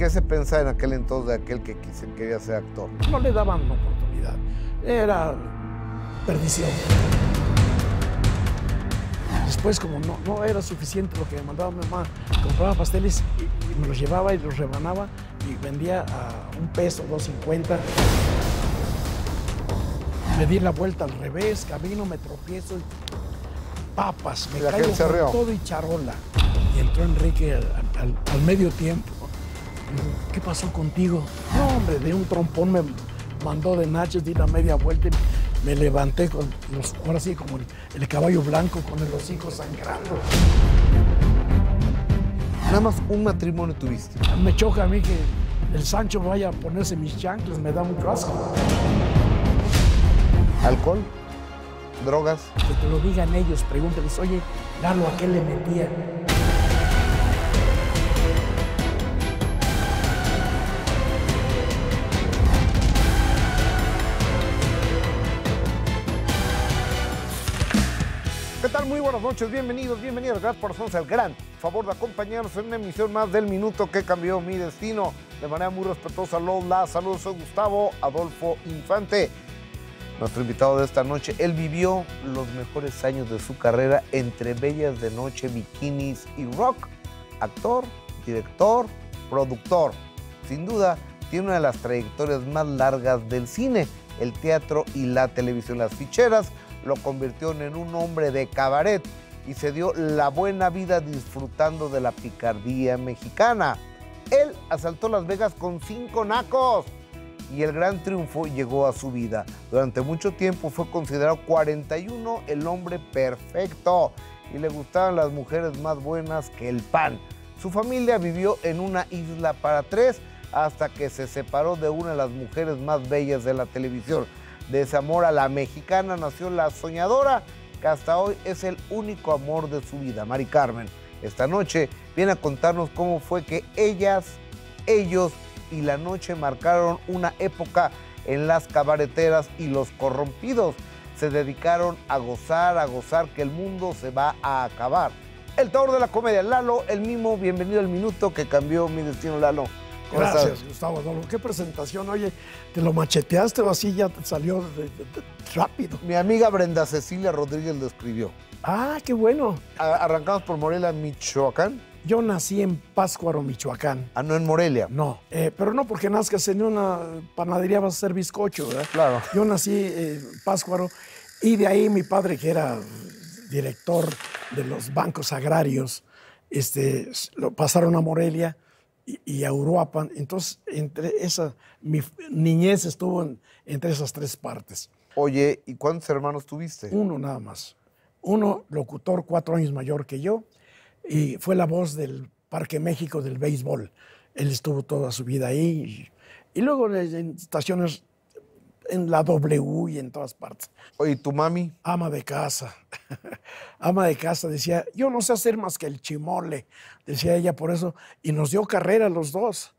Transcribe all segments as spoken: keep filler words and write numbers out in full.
qué se pensaba en aquel entonces de aquel que quise, quería ser actor? No le daban oportunidad. Era perdición. Después, como no, no era suficiente lo que me mandaba mi mamá, compraba pasteles y, y me los llevaba y los rebanaba y vendía a un peso, dos cincuenta. Le di la vuelta al revés, camino, me tropiezo y papas, me caigo con todo y charola. Y entró Enrique al, al, al medio tiempo. Digo, ¿qué pasó contigo? No, hombre, de un trompón me mandó de nachos, di la media vuelta y me levanté con los, ahora sí, como el, el caballo blanco con el hocico sangrando. Nada más un matrimonio tuviste. Me choca a mí que el Sancho vaya a ponerse mis chanclas, me da mucho asco. ¿Alcohol? ¿Drogas? Que te lo digan ellos, pregúntales, oye, Lalo, ¿a qué le metía? ¿Qué tal? Muy buenas noches, bienvenidos, bienvenidos. Gracias por hacernos el gran favor de acompañarnos en una emisión más del Minuto que Cambió Mi Destino. De manera muy respetuosa, los la saludos, soy Gustavo Adolfo Infante. Nuestro invitado de esta noche, él vivió los mejores años de su carrera entre bellas de noche, bikinis y rock. Actor, director, productor. Sin duda, tiene una de las trayectorias más largas del cine, el teatro y la televisión. Las ficheras lo convirtieron en un hombre de cabaret y se dio la buena vida disfrutando de la picardía mexicana. Él asaltó Las Vegas con cinco nacos y el gran triunfo llegó a su vida. Durante mucho tiempo fue considerado cuarenta y uno el hombre perfecto y le gustaban las mujeres más buenas que el pan. Su familia vivió en una isla para tres hasta que se separó de una de las mujeres más bellas de la televisión. De ese amor a la mexicana nació la soñadora, que hasta hoy es el único amor de su vida, Mari Carmen. Esta noche viene a contarnos cómo fue que ellas, ellos y la noche marcaron una época en las cabareteras y los corrompidos se dedicaron a gozar, a gozar que el mundo se va a acabar. El terror de la comedia, Lalo, el mismo, bienvenido al Minuto que Cambió Mi Destino, Lalo. Gracias, estás? Gustavo Adolfo. Qué presentación. Oye, ¿te lo macheteaste o así ya te salió de, de, de, rápido? Mi amiga Brenda Cecilia Rodríguez lo escribió. Ah, qué bueno. A, arrancamos por Morelia, Michoacán. Yo nací en Pátzcuaro, Michoacán. Ah, no en Morelia. No, eh, pero no porque nazcas en una panadería vas a hacer bizcocho, ¿verdad? Claro. Yo nací en Pátzcuaro y de ahí mi padre, que era director de los bancos agrarios, este, lo pasaron a Morelia y, y a Uruapan. Entonces, entre esa, mi niñez estuvo en, entre esas tres partes. Oye, ¿y cuántos hermanos tuviste? Uno nada más. Uno, locutor, cuatro años mayor que yo, y fue la voz del Parque México del béisbol. Él estuvo toda su vida ahí. Y, y luego en estaciones, en la W y en todas partes. Oye, ¿y tu mami? Ama de casa. Ama de casa. Decía, yo no sé hacer más que el chimole. Decía ella por eso. Y nos dio carrera los dos.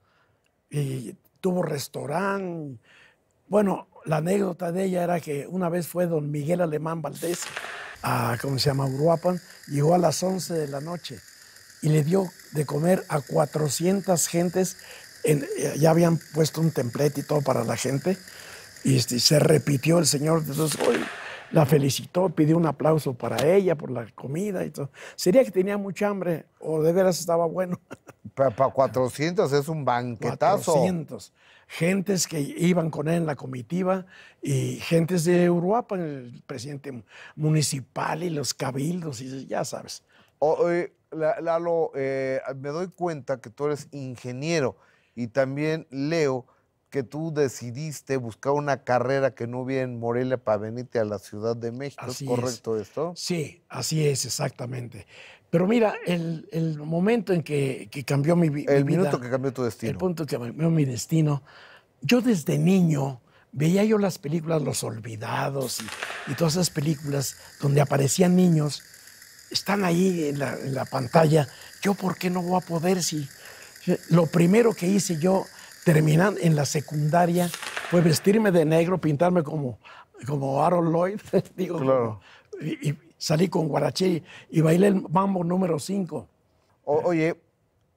Y tuvo restaurante. Bueno, la anécdota de ella era que una vez fue don Miguel Alemán Valdés a, ¿cómo se llama?, Uruapan, llegó a las once de la noche y le dio de comer a cuatrocientas gentes. En, ya habían puesto un templete y todo para la gente y este, se repitió el señor. Entonces, hoy la felicitó, pidió un aplauso para ella por la comida y todo. Sería que tenía mucha hambre o de veras estaba bueno. Para pa cuatrocientos es un banquetazo. cuatrocientos. Gentes que iban con él en la comitiva y gentes de Uruapan, el presidente municipal y los cabildos, y ya sabes. Oye, Lalo, eh, me doy cuenta que tú eres ingeniero y también leo que tú decidiste buscar una carrera que no hubiera en Morelia para venirte a la Ciudad de México. Así ¿Es correcto es. esto? Sí, así es, exactamente. Pero mira, el, el momento en que, que cambió mi, mi vida... El minuto que cambió tu destino. El punto que cambió mi destino. Yo desde niño veía yo las películas Los Olvidados y, y todas esas películas donde aparecían niños. Están ahí en la, en la pantalla. Yo, ¿por qué no voy a poder si...? Lo primero que hice yo, terminando en la secundaria, fue vestirme de negro, pintarme como, como Harold Lloyd. Digo, claro. Y, y salí con guaraché y bailé el mambo número cinco. O, oye,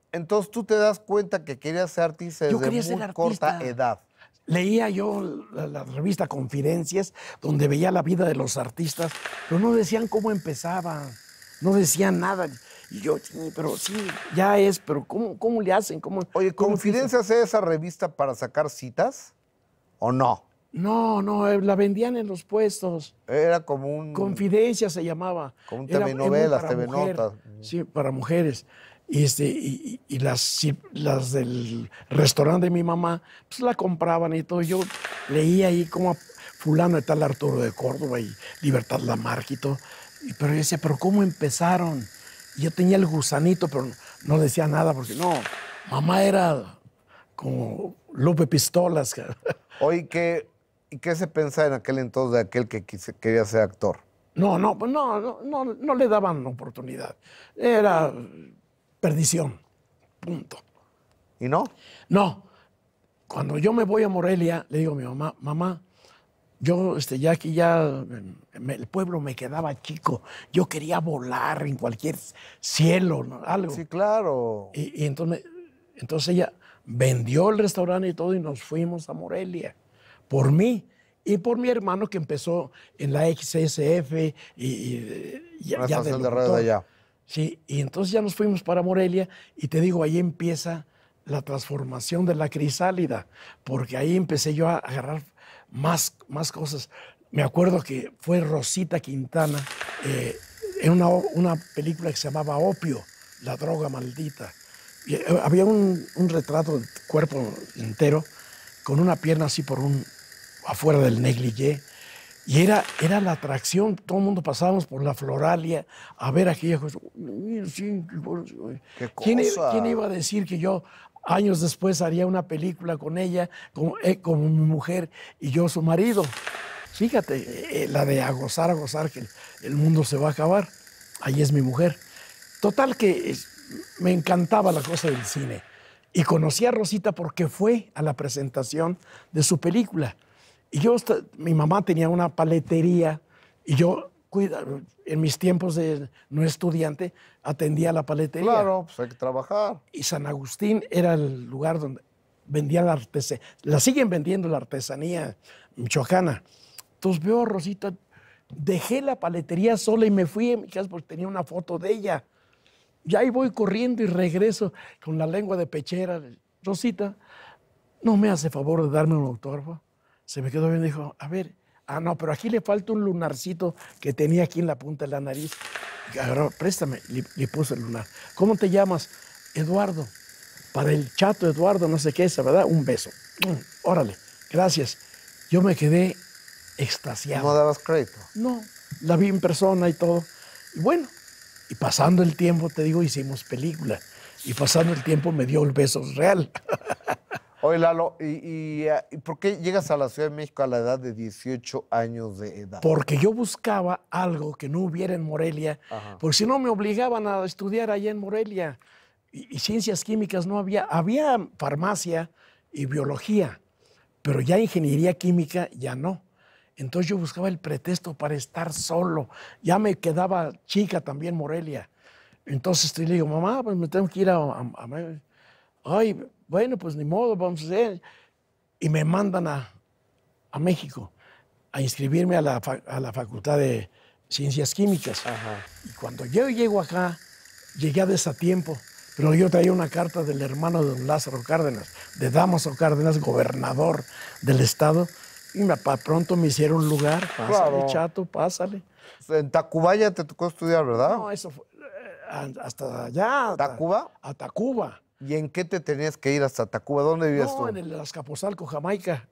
Entonces tú te das cuenta que querías ser artista Yo desde quería muy ser artista. corta edad. Leía yo la, la revista Confidencias, donde veía la vida de los artistas, pero no decían cómo empezaban, no decían nada. Y yo, sí, pero sí, ya es, pero ¿cómo, cómo le hacen? ¿Cómo, Oye, cómo ¿Confidencias es esa revista para sacar citas o no? No, no, eh, la vendían en los puestos. Era como un... Confidencia se llamaba. Como un Era- T V era muy novelas, para T V mujer. notas. Sí, para mujeres. Y, este, y, y- y las, sí, las del restaurante de mi mamá, pues la compraban y todo. Yo leía ahí como a fulano de tal Arturo de Córdoba y Libertad Lamarque y todo. Y- pero yo decía, ¿pero cómo empezaron? Y yo tenía el gusanito, pero no, no decía nada porque no, mamá era como Lupe Pistolas. Oye, ¿qué, ¿y qué se pensaba en aquel entonces de aquel que quise- quería ser actor? No, no, pues no, no, no, no le daban oportunidad. Era perdición, punto. ¿Y no? No, cuando yo me voy a Morelia, le digo a mi mamá, mamá, yo este, ya aquí ya me- el pueblo me quedaba chico, yo quería volar en cualquier cielo, ¿no? Algo. Sí, claro. Y, y entonces, entonces ella vendió el restaurante y todo y nos fuimos a Morelia. Por mí y por mi hermano que empezó en la X S F y, y ya, Una ya de estación de radio locutor. de allá. Sí, y entonces ya nos fuimos para Morelia y te digo, ahí empieza la transformación de la crisálida, porque ahí empecé yo a agarrar más, más cosas. Me acuerdo que fue Rosita Quintana eh, en una, una película que se llamaba Opio, la droga maldita. Y, eh, había un, un retrato del cuerpo entero con una pierna así por un afuera del negligé. Y era, era la atracción, todo el mundo pasábamos por la Floralia a ver aquella cosa. Sí, ¡Qué ¿Quién, cosa! quién iba a decir que yo años después haría una película con ella, como, eh, como mi mujer y yo su marido? Fíjate, eh, la de a gozar, a gozar, que el mundo se va a acabar. Ahí es mi mujer. Total que es- me encantaba la cosa del cine. Y conocí a Rosita porque fue a la presentación de su película. Y yo, esta- mi mamá tenía una paletería y yo, cuida, en mis tiempos de no estudiante, atendía la paletería. Claro, pues hay que trabajar. Y San Agustín era el lugar donde vendían la artesanía. La siguen vendiendo la artesanía michoacana. Entonces veo a Rosita, dejé la paletería sola y me fui a mi casa porque tenía una foto de ella. Y ahí voy corriendo y regreso con la lengua de pechera. Rosita, ¿no me hace favor de darme un autógrafo? Se me quedó bien y dijo, a ver, ah, no, pero aquí le falta un lunarcito que tenía aquí en la punta de la nariz. Y agarró, préstame, le, le puse el lunar. ¿Cómo te llamas? Eduardo. Para el chato Eduardo, no sé qué es, ¿verdad? Un beso. Mm, órale, gracias. Yo me quedé extasiado. No dabas crédito. No, la vi en persona y todo. Y bueno, y pasando el tiempo, te digo, hicimos película. Y pasando el tiempo me dio el beso real. Oye, Lalo, ¿y, y, eh, ¿y por qué llegas a la Ciudad de México a la edad de dieciocho años de edad? Porque yo buscaba algo que no hubiera en Morelia, Ajá. porque si no me obligaban a estudiar allá en Morelia. Y, y ciencias químicas no había. Había farmacia y biología, pero ya ingeniería química ya no. Entonces yo buscaba el pretexto para estar solo. Ya me quedaba chica también Morelia. Entonces le digo, mamá, pues me tengo que ir a... a- a- Ay, bueno, pues ni modo, vamos a hacer. Y me mandan a, a México a inscribirme a la, fa- a la Facultad de Ciencias Químicas. Ajá. Y cuando yo llego acá, llegué a desatiempo, pero yo traía una carta del hermano de don Lázaro Cárdenas, de Dámaso Cárdenas, gobernador del estado, y me, pa- pronto me hicieron lugar. Pásale, Claro. chato, pásale. En Tacubaya te tocó estudiar, ¿verdad? No, eso fue eh, a- hasta allá. hasta- ¿Tacuba? A Tacuba. ¿Y en qué te tenías que ir hasta Tacuba? ¿Dónde vivías No, tú? en el Azcapotzalco, Jamaica.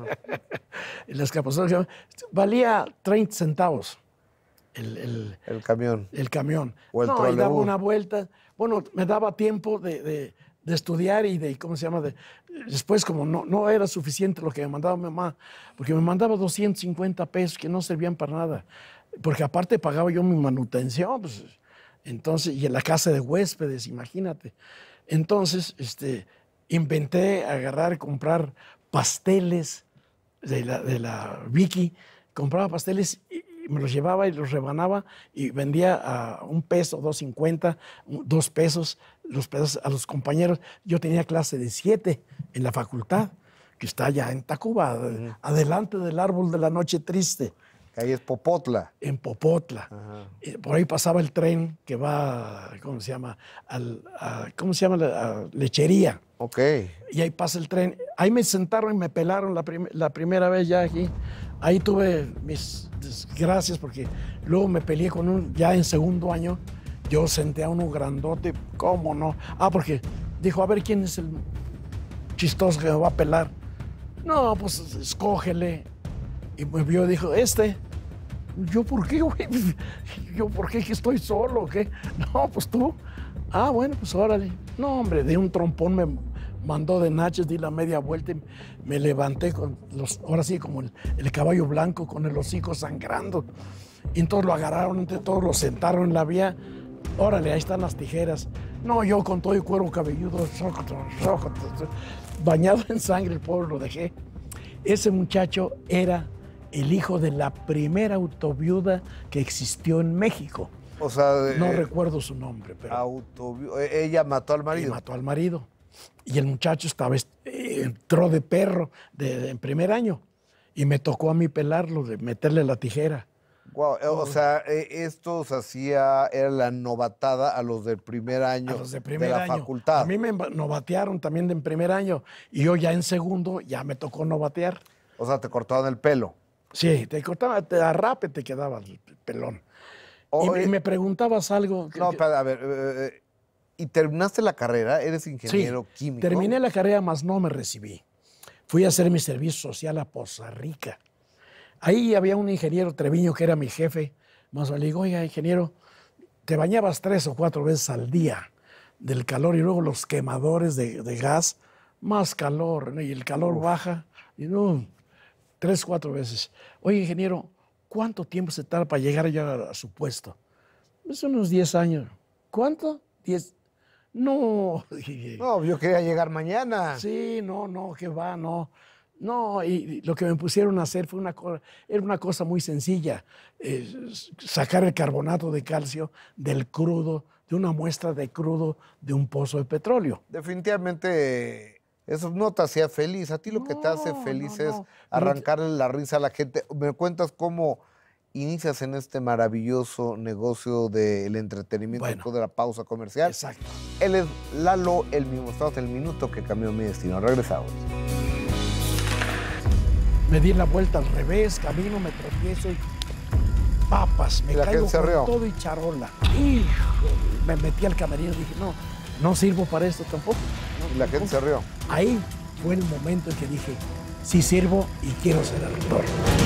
El Azcapotzalco, Jamaica. Valía treinta centavos el, el- El camión. el camión. O el no, y daba trolebús. una vuelta. Bueno, me daba tiempo de, de- de estudiar y de, ¿cómo se llama? De, después, como no, no era suficiente lo que me mandaba mi mamá, porque me mandaba doscientos cincuenta pesos que no servían para nada, porque aparte pagaba yo mi manutención, pues, entonces, y en la casa de huéspedes, imagínate. Entonces, este, inventé agarrar, comprar pasteles de la, de la Vicky, compraba pasteles y, y me los llevaba y los rebanaba y vendía a un peso, dos cincuenta, dos pesos los pedazos a los compañeros. Yo tenía clase de siete en la facultad, que está allá en Tacuba, uh-huh. adelante del árbol de la noche triste. Ahí es Popotla. En Popotla. Uh-huh. Por ahí pasaba el tren que va, ¿cómo se llama? Al, a, ¿Cómo se llama? A Lechería. Ok. Y ahí pasa el tren. Ahí me sentaron y me pelaron la, prim la primera vez ya aquí. Ahí tuve mis desgracias porque luego me peleé con un, ya en segundo año, yo senté a uno grandote, ¿cómo no? Ah, porque dijo, a ver, ¿quién es el chistoso que me va a pelar? No, pues escógele. Y me vio y dijo, este. ¿Yo por qué, güey? ¿Yo por qué? ¿Que estoy solo o qué? No, pues tú. Ah, bueno, pues órale. No, hombre, de un trompón me mandó de nachos, di la media vuelta y me levanté con los, ahora sí, como el, el caballo blanco con el hocico sangrando. Y entonces lo agarraron entre todos, lo sentaron en la vía. Órale, ahí están las tijeras. No, yo con todo el cuero cabelludo, bañado en sangre, el pobre lo dejé. Ese muchacho era el hijo de la primera autoviuda que existió en México. O sea, no eh, recuerdo su nombre, pero autoviuda. Ella mató al marido. Mató al marido. Y el muchacho estaba, eh, entró de perro de, de, en primer año y me tocó a mí pelarlo, de meterle la tijera. Wow, o sea, esto se hacía, era la novatada a los del primer año a los de, primer de la año. facultad. A mí me novatearon también de en primer año y yo ya en segundo ya me tocó novatear. O sea, te cortaban el pelo. Sí, te cortaban, te a rape te quedaba el pelón. Oh, y, eh, y me preguntabas algo. Que, no, que, a ver, eh, ¿y terminaste la carrera? ¿Eres ingeniero sí, químico? Terminé la carrera, más no me recibí. Fui a hacer mi servicio social a Poza Rica. Ahí había un ingeniero, Treviño, que era mi jefe. Más le digo, oiga, ingeniero, te bañabas tres o cuatro veces al día del calor y luego los quemadores de, de gas, más calor, ¿no? Y el calor Uf. baja, y no, tres, cuatro veces. Oye, ingeniero, ¿cuánto tiempo se tarda para llegar ya a, a su puesto? Es unos diez años. ¿Cuánto? Diez. No. No, yo quería llegar mañana. Sí, no, no, que va, no. No, y lo que me pusieron a hacer fue una cosa, era una cosa muy sencilla, eh, sacar el carbonato de calcio del crudo, de una muestra de crudo de un pozo de petróleo. Definitivamente eso no te hacía feliz. A ti lo no, que te hace feliz no, no. es arrancarle la risa a la gente. ¿Me cuentas cómo inicias en este maravilloso negocio del entretenimiento bueno, después de la pausa comercial? Exacto. Él es Lalo, el mismo. Estamos en el minuto que cambió mi destino. Regresamos. Me di la vuelta al revés, camino, me tropiezo y papas, me caigo con rió. todo y charola. Hijo, me metí al camerino y dije, no, no sirvo para esto tampoco. No, y la gente se rió. Ahí fue el momento en que dije, sí sirvo y quiero ser actor.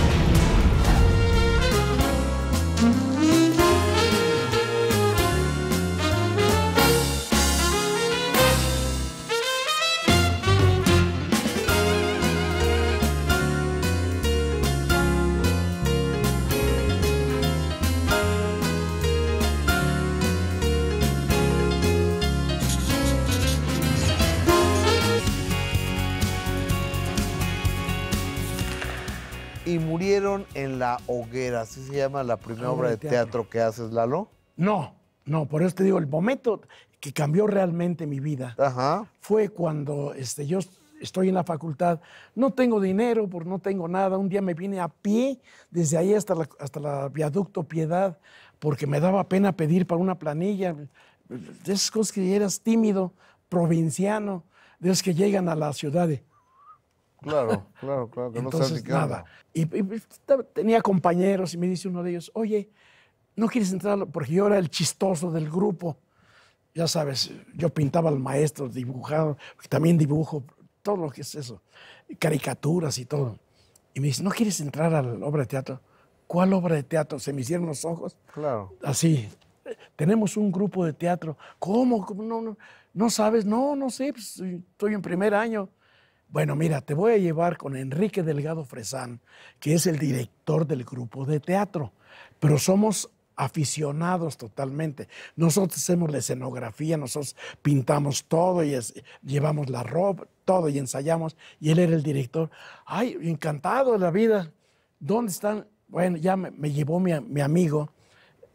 Y murieron en la hoguera, ¿así se llama la primera obra de teatro. teatro que haces, Lalo? No, no, por eso te digo, el momento que cambió realmente mi vida Ajá. fue cuando este, yo estoy en la facultad, no tengo dinero, porque no tengo nada, un día me vine a pie desde ahí hasta la, hasta la viaducto Piedad, porque me daba pena pedir para una planilla, de esas cosas que eras tímido, provinciano, de esas que llegan a la ciudad de... Claro, claro, claro, que Entonces, no sabes nada. Y, y, tenía compañeros y me dice uno de ellos, oye, ¿no quieres entrar? Porque yo era el chistoso del grupo. Ya sabes, yo pintaba al maestro, dibujaba, también dibujo, todo lo que es eso, caricaturas y todo. Y me dice, ¿no quieres entrar a la obra de teatro? ¿Cuál obra de teatro? Se me hicieron los ojos. Claro. Así. Tenemos un grupo de teatro. ¿Cómo? ¿Cómo? No, no, ¿no sabes? No, no sé, pues, estoy en primer año. Bueno, mira, te voy a llevar con Enrique Delgado Fresán, que es el director del grupo de teatro, pero somos aficionados totalmente. Nosotros hacemos la escenografía, nosotros pintamos todo y es, llevamos la ropa, todo y ensayamos, y él era el director. Ay, encantado de la vida. ¿Dónde están? Bueno, ya me, me llevó mi, mi amigo,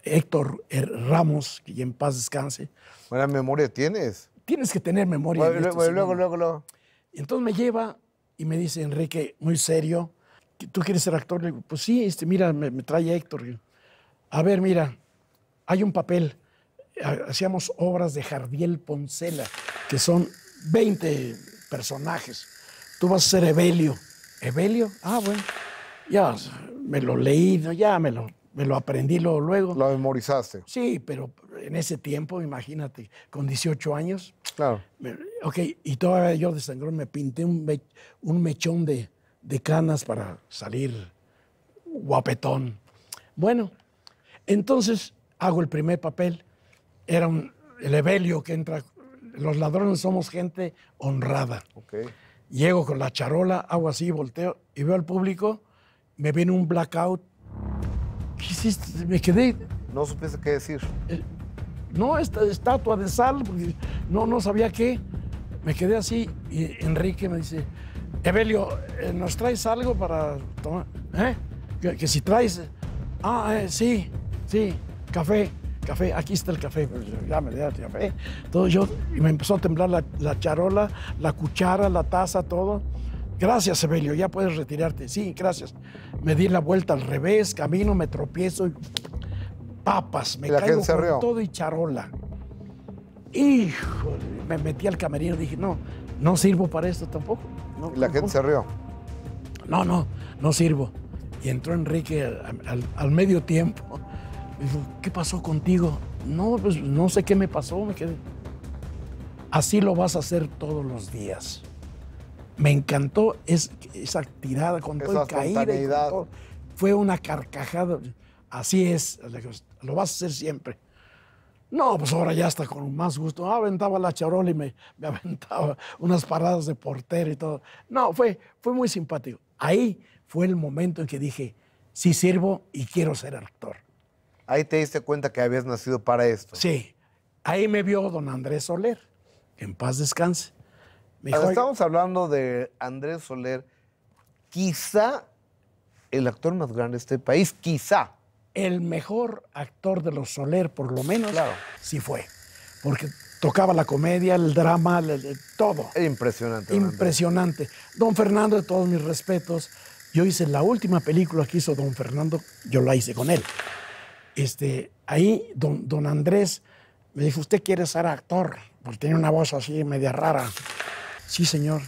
Héctor Ramos, que ya en paz descanse. Buena memoria tienes. Tienes que tener memoria. Bueno, luego, luego, luego, luego, luego. Entonces me lleva y me dice, Enrique, muy serio, ¿tú quieres ser actor? Le digo, pues sí, este, mira, me, me trae Héctor. A ver, mira, hay un papel. Hacíamos obras de Jardiel Poncela, que son veinte personajes. Tú vas a ser Evelio. ¿Evelio? Ah, bueno. Ya me lo leí, ya me lo, me lo aprendí luego, luego. Lo memorizaste. Sí, pero en ese tiempo, imagínate, con dieciocho años. Claro. Me, ok, y todavía yo de sangrón me pinté un, me, un mechón de, de canas para salir guapetón. Bueno, entonces hago el primer papel. Era un, el Evelio que entra. Los ladrones somos gente honrada. Okay. Llego con la charola, hago así, volteo y veo al público. Me viene un blackout. ¿Qué hiciste? Me quedé. No supiste qué decir. Eh, no, esta estatua de sal, porque no, no sabía qué. Me quedé así y Enrique me dice, Evelio, eh, ¿nos traes algo para tomar? ¿Eh? Que, que si traes. Ah, eh, sí, sí, café. Café, aquí está el café, pues ya me da el café. Todo yo, y me empezó a temblar la, la charola, la cuchara, la taza, todo. Gracias, Evelio, ya puedes retirarte. Sí, gracias. Me di la vuelta al revés, camino, me tropiezo y papas, me ¿Y la caigo gente se con rió? todo y charola. Híjole, me metí al camerino y dije, no, no sirvo para esto tampoco. No, Y la no, gente no. se rió. No, no, no sirvo. Y entró Enrique al, al, al medio tiempo. Me dijo, ¿qué pasó contigo? No, pues no sé qué me pasó, me quedé. Así lo vas a hacer todos los días. Me encantó es, esa tirada con Esa todo y caída. Y con espontaneidad. todo. Fue una carcajada. Así es, lo vas a hacer siempre. No, pues ahora ya está con más gusto. Ah, aventaba la charola y me, me aventaba unas paradas de portero y todo. No, fue, fue muy simpático. Ahí fue el momento en que dije, sí sirvo y quiero ser actor. Ahí te diste cuenta que habías nacido para esto. Sí, ahí me vio don Andrés Soler, que en paz descanse. Me dijo, Ahora, estamos hablando de Andrés Soler, quizá el actor más grande de este país, quizá. el mejor actor de los Soler, por lo menos, Claro. sí fue. Porque tocaba la comedia, el drama, el- el- todo. Es impresionante. don Andrés. Impresionante. Don Fernando, de todos mis respetos, yo hice la última película que hizo don Fernando, yo la hice con él. Este, ahí don, don Andrés me dijo, ¿usted quiere ser actor? Porque tenía una voz así media rara. Sí, señor.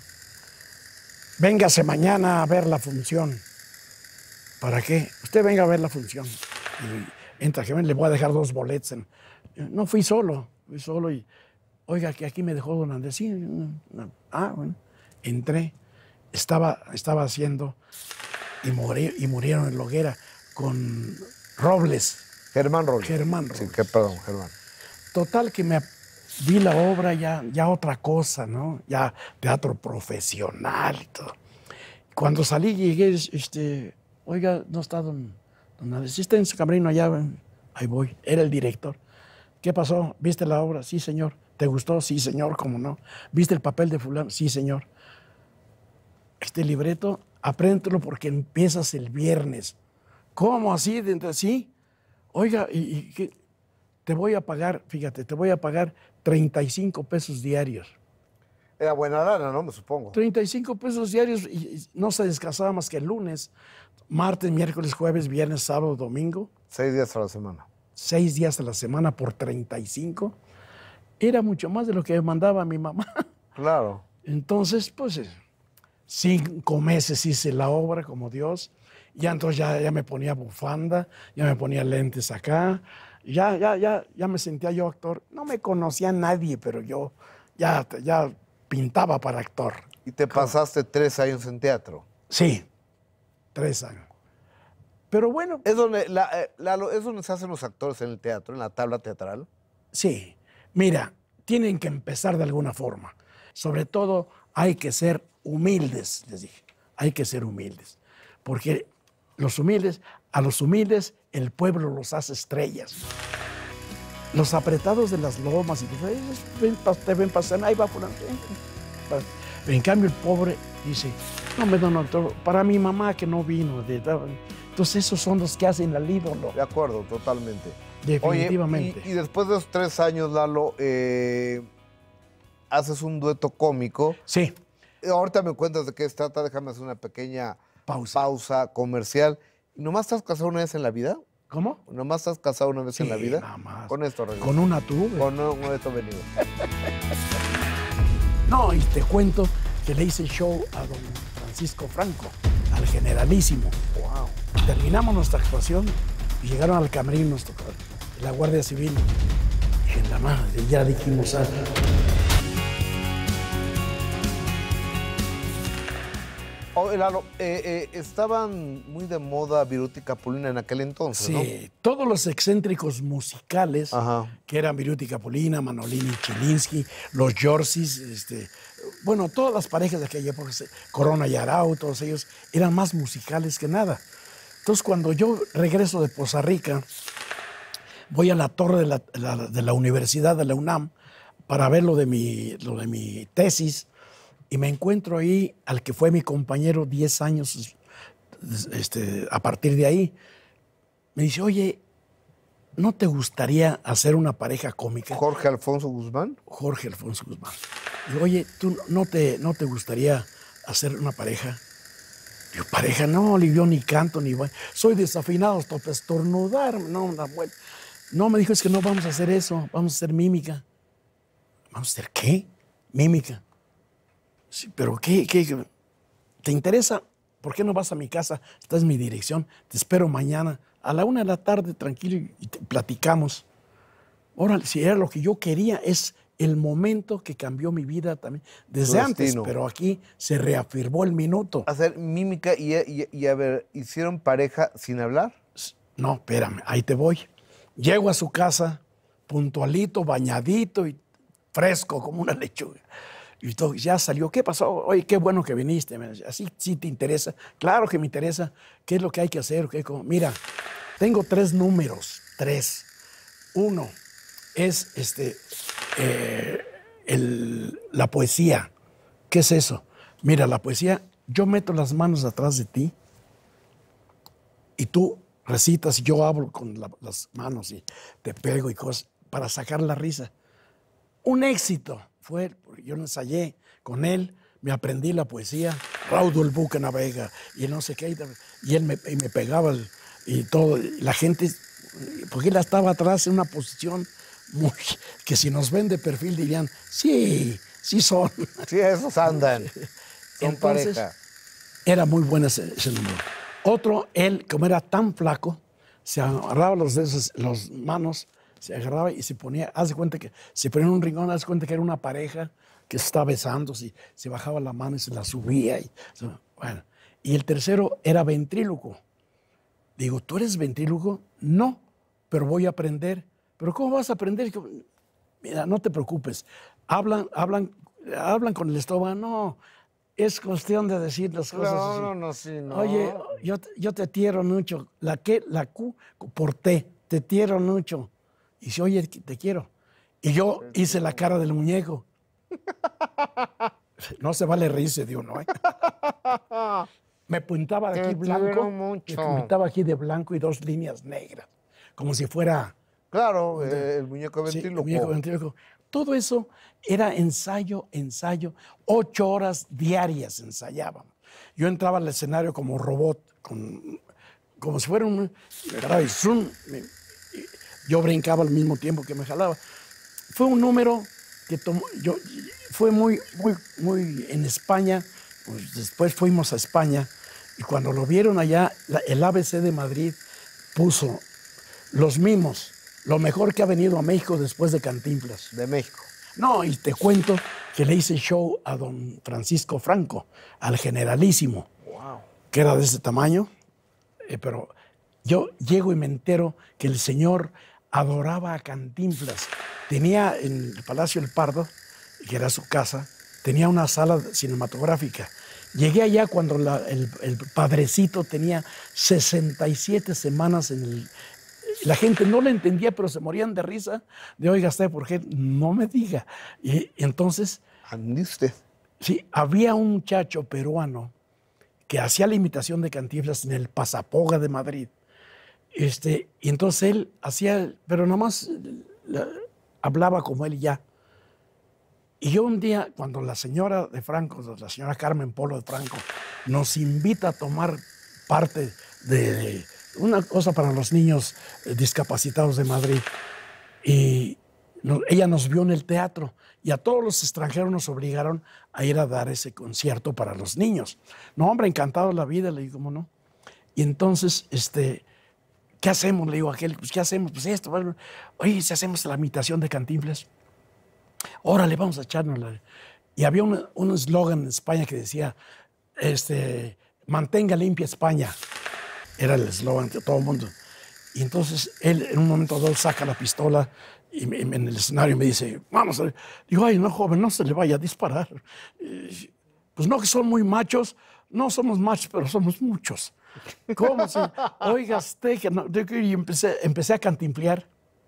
Véngase mañana a ver la función. ¿Para qué? Usted venga a ver la función. Y entra, que ven, le voy a dejar dos boletos. En- No, fui solo, fui solo y, oiga, que aquí me dejó don Andrés. Sí, no, no. Ah, bueno. Entré, estaba, estaba haciendo y, morí, y murieron en la hoguera con Robles. Germán Robles. Germán Sí, Robles. qué perdón, Germán. Total que me vi la obra ya, ya otra cosa, ¿no? Ya teatro profesional y todo. Cuando salí llegué, este, oiga, no está don, don Andrés, sí está en su camerino allá, ahí voy, era el director. ¿Qué pasó? ¿Viste la obra? Sí, señor. ¿Te gustó? Sí, señor, ¿cómo no? ¿Viste el papel de fulano? Sí, señor. Este libreto, apréndelo porque empiezas el viernes. ¿Cómo así? Sí. Oiga, ¿y, y qué? Te voy a pagar, fíjate, te voy a pagar treinta y cinco pesos diarios. Era buena lana, ¿no? Me supongo. treinta y cinco pesos diarios y y no se descansaba más que el lunes, martes, miércoles, jueves, viernes, sábado, domingo. Seis días a la semana. Seis días a la semana por treinta y cinco. Era mucho más de lo que me mandaba mi mamá. Claro. Entonces, pues, eh, cinco meses hice la obra como Dios. Ya entonces ya, ya me ponía bufanda, ya me ponía lentes acá. Ya, ya, ya, ya me sentía yo actor. No me conocía nadie, pero yo ya, ya pintaba para actor. Y te pasaste tres años en teatro. Sí, tres años. Pero bueno, ¿Es donde, la, eh, Lalo, ¿es donde se hacen los actores en el teatro, en la tabla teatral? sí. Mira, tienen que empezar de alguna forma. Sobre todo, hay que ser humildes, les dije. Hay que ser humildes. Porque los humildes, a los humildes, el pueblo los hace estrellas. Los apretados de las lomas y todo, ellos ven, pa- te ven pasar, ahí va fulano. En cambio, el pobre dice, no me don doctor, para mi mamá que no vino. De, entonces, esos son los que hacen al ídolo. De acuerdo, totalmente. definitivamente. Oye, y, y después de esos tres años, Lalo, eh, haces un dueto cómico. Sí. Ahorita me cuentas de qué se trata, déjame hacer una pequeña Pausa. pausa comercial. ¿Nomás estás casado una vez en la vida? ¿Cómo? ¿Nomás estás casado una vez Sí, en la vida? nada más. Con esto, regreso. Con una tuve. Con un- esto venido. No, y te cuento que le hice show a don Francisco Franco, al generalísimo. Wow. Terminamos nuestra actuación y llegaron al camerino nos tocó la Guardia Civil. Y en la madre, ya dijimos algo. Oh, Lalo, eh, eh, estaban muy de moda Viruta y Capulina en aquel entonces, Sí, ¿no? todos los excéntricos musicales, Ajá. que eran Viruta y Capulina, Manolini y Chilinsky, los Yorcis, este, bueno, todas las parejas de aquella época, Corona y Arau, todos ellos, eran más musicales que nada. Entonces, cuando yo regreso de Poza Rica, voy a la torre de la, la- de la Universidad de la UNAM para ver lo de mi, lo de mi tesis, y me encuentro ahí al que fue mi compañero diez años este, a partir de ahí. Me dice, oye, ¿no te gustaría hacer una pareja cómica? Jorge Alfonso Guzmán. Jorge Alfonso Guzmán. Digo, oye, ¿tú no te, no te gustaría hacer una pareja? Digo, pareja, no, yo ni canto ni bailo. Soy desafinado hasta para estornudar. No, una vuelta. No, me dijo, es que no vamos a hacer eso, vamos a hacer mímica. ¿Vamos a hacer qué? Mímica. Sí, pero ¿qué, qué, qué? ¿Te interesa? ¿Por qué no vas a mi casa? Esta es mi dirección. Te espero mañana a la una de la tarde, tranquilo, y te platicamos. Órale, si era lo que yo quería, es el momento que cambió mi vida también. Desde Tu antes, destino. pero aquí se reafirmó el minuto. Hacer mímica y, y- y, a ver, ¿hicieron pareja sin hablar? No, espérame, ahí te voy. Llego a su casa, puntualito, bañadito y fresco como una lechuga. Y todo, ya salió. ¿Qué pasó? Oye, qué bueno que viniste. Me decía, ¿así sí te interesa? Claro que me interesa. ¿Qué es lo que hay que hacer? ¿Qué, cómo? Mira, tengo tres números. Tres. Uno es este, eh, el- la poesía. ¿Qué es eso? Mira, la poesía, yo meto las manos atrás de ti y tú recitas y yo hablo con la- las manos y te pego y cosas para sacar la risa. Un éxito fue, porque yo lo ensayé con él, me aprendí la poesía, Raudo el buque navega, y no sé qué, y él me, y me pegaba el- y todo, y la gente, porque él estaba atrás en una posición muy, que si nos ven de perfil dirían, sí, sí son. Sí, esos andan. Son Entonces, pareja. era muy bueno ese, ese número. Otro, él, como era tan flaco, se agarraba los dedos, las manos, se agarraba y se ponía, haz de cuenta que se ponía en un rincón, haz de cuenta que era una pareja que se estaba besando, se, se bajaba la mano y se la subía. Y, bueno. Y el tercero era ventríloco. Digo, ¿tú eres ventríloco? No, pero voy a aprender. ¿Pero cómo vas a aprender? Mira, no te preocupes. Hablan, hablan, hablan con el estómago. No, es cuestión de decir las cosas No, así. no, no, sí, no. Oye, yo, te- yo te quiero mucho. La que, la Q por T. Te quiero mucho. Y dice, oye, te quiero. Y yo hice la cara del muñeco. No se vale reírse de uno, ¿eh? Me pintaba de Te aquí quiero blanco. mucho. Me pintaba aquí de blanco y dos líneas negras. Como si fuera Claro, eh, el muñeco sí, el ventríloco. muñeco ventríloco. Todo eso era ensayo, ensayo. Ocho horas diarias ensayábamos. Yo entraba al escenario como robot, con, como si fuera un... Me agarraba y zoom, me- y yo brincaba al mismo tiempo que me jalaba. Fue un número que tomó... Yo, fue muy, muy, muy... En España, pues después fuimos a España, y cuando lo vieron allá, la- el A B C de Madrid puso Los Mimos, lo mejor que ha venido a México después de Cantinflas. De México. No, y te cuento que le hice show a don Francisco Franco, al generalísimo, Wow. que era de ese tamaño, eh, pero yo llego y me entero que el señor adoraba a Cantinflas. Tenía en el Palacio del Pardo, que era su casa, tenía una sala cinematográfica. Llegué allá cuando la- el, el padrecito tenía sesenta y siete semanas en el... La gente no le entendía, pero se morían de risa. De, oiga, ¿usted por qué? No me diga. Y entonces, Ande usted. sí, había un muchacho peruano que hacía la imitación de Cantinflas en el Pasapoga de Madrid. Este, y entonces él hacía, pero nomás la, hablaba como él ya. Y yo un día, cuando la señora de Franco, la señora Carmen Polo de Franco, nos invita a tomar parte de, de una cosa para los niños discapacitados de Madrid, y no, ella nos vio en el teatro, y a todos los extranjeros nos obligaron a ir a dar ese concierto para los niños. No, hombre, encantado de la vida, le digo, ¿cómo no? Y entonces, este, ¿qué hacemos? Le digo a aquel, pues, ¿qué hacemos? Pues esto, bueno, oye, si hacemos la imitación de Cantinflas, órale, vamos a echárnosla. Y había un eslogan en España que decía, este, mantenga limpia España. Era el eslogan de todo el mundo. Y entonces él en un momento dado saca la pistola y me, en el escenario me dice, vamos a ver. Digo, ay, no, joven, no se le vaya a disparar. Eh, pues no, que son muy machos. No somos machos, pero somos muchos. ¿Cómo se? Oiga, usted que no. Y empecé, empecé a cantinflear.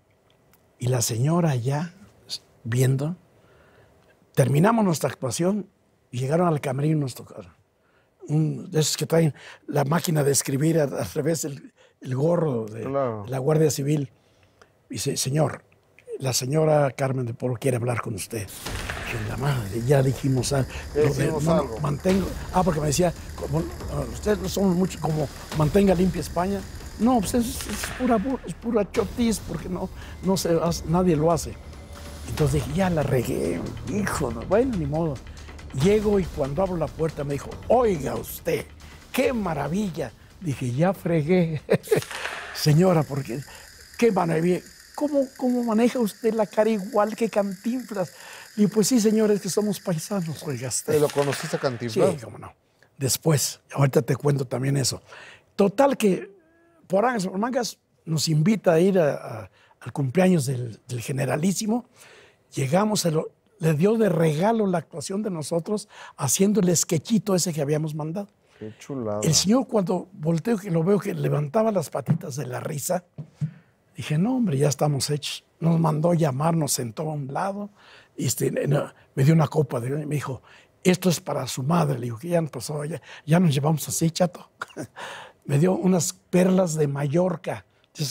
Y la señora ya viendo, terminamos nuestra actuación y llegaron al camerino y nos tocaron. Un, de esos que traen la máquina de escribir al revés, el, el gorro de, claro, de la Guardia Civil. Dice, señor, la señora Carmen de Polo quiere hablar con usted. Y la madre, ya dijimos, ah, lo de, no, algo. Mantengo, ah, porque me decía, como, uh, ustedes no son mucho como mantenga limpia España. No, pues es, es pura, es pura chotis, porque no, no se hace, nadie lo hace. Entonces dije, ya la regué, hijo, no, bueno, ni modo. Llego y cuando abro la puerta me dijo, oiga usted, qué maravilla. Dije, ya fregué. Señora, porque qué maravilla. ¿Cómo, ¿Cómo maneja usted la cara igual que Cantinflas? Y pues sí, señores, que somos paisanos, oiga usted. ¿Lo conociste a Cantinflas? Sí, cómo no. Después, ahorita te cuento también eso. Total que por Angas por Mangas nos invita a ir a, a, al cumpleaños del, del generalísimo. Llegamos, a lo, le dio de regalo la actuación de nosotros haciendo el sketchito ese que habíamos mandado. Qué chulada. El señor, cuando volteo que lo veo que levantaba las patitas de la risa, dije, no, hombre, ya estamos hechos. Nos mandó llamar, nos sentó a un lado, y este, me dio una copa de vino y me dijo, esto es para su madre. Le digo, ¿qué ya nos pasó? Ya, ya nos llevamos así, chato. Me dio unas perlas de Mallorca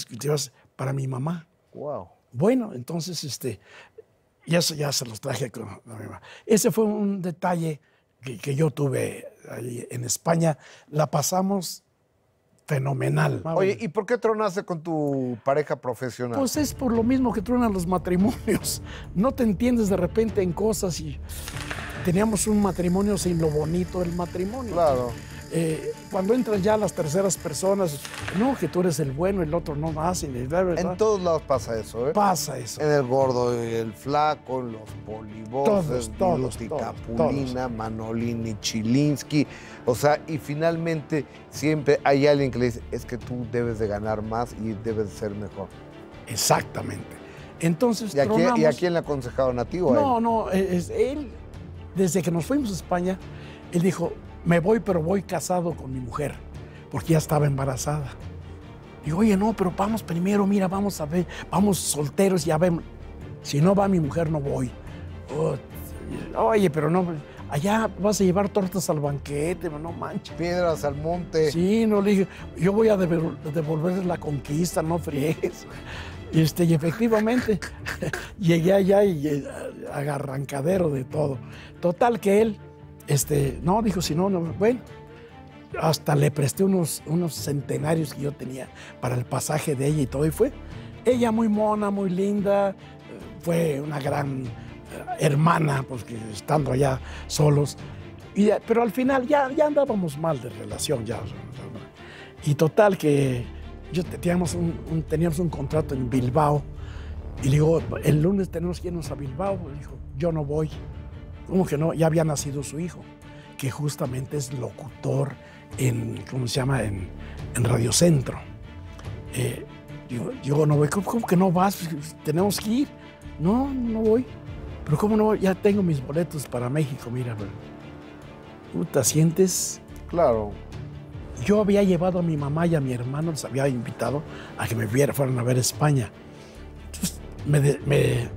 para mi mamá. Wow. Bueno, entonces, este, ya, ya se los traje con la mi mamá. Ese fue un detalle que, que yo tuve ahí en España. La pasamos fenomenal. Oye, ¿y por qué tronaste con tu pareja profesional? Pues es por lo mismo que tronan los matrimonios. No te entiendes de repente en cosas y teníamos un matrimonio sin lo bonito del matrimonio. Claro. Eh, cuando entran ya las terceras personas, no, que tú eres el bueno, el otro no más. Y bla, bla, bla. En todos lados pasa eso, ¿eh? Pasa eso. En el gordo y el flaco, en los polivoces, todos, todos, Capulina, todos. Manolini, Chilinsky. O sea, y finalmente siempre hay alguien que le dice, es que tú debes de ganar más y debes de ser mejor. Exactamente. Entonces, ¿Y a, quién, ¿y a quién le aconsejaron a ti o a él? No, no, es, él, desde que nos fuimos a España, él dijo, me voy, pero voy casado con mi mujer, porque ya estaba embarazada. Digo, oye, no, pero vamos primero, mira, vamos a ver, vamos solteros, ya vemos. Si no va mi mujer, no voy. Oh, oye, pero no, allá vas a llevar tortas al banquete, no manches. Piedras al monte. Sí, no, le dije, yo voy a devolverles la conquista, no friegues. Este, y efectivamente, llegué allá y agarrancadero de todo. Total que él, este, no, dijo, si no, no, bueno, hasta le presté unos, unos centenarios que yo tenía para el pasaje de ella y todo, y fue ella muy mona, muy linda, fue una gran hermana, pues que estando allá solos, y, pero al final ya, ya andábamos mal de relación, ya. Y total que yo teníamos un, un, teníamos un contrato en Bilbao, y le digo, el lunes tenemos que irnos a Bilbao, y dijo, yo no voy. ¿Cómo que no? Ya había nacido su hijo, que justamente es locutor en, ¿cómo se llama? En, en Radio Centro. Eh, yo, yo no voy. ¿Cómo, ¿Cómo que no vas? Tenemos que ir. No, no voy. Pero ¿cómo no? Ya tengo mis boletos para México, mira. ¿Tú te sientes? Claro. Yo había llevado a mi mamá y a mi hermano, les había invitado a que me viera, fueran a ver España. Entonces, me... De, me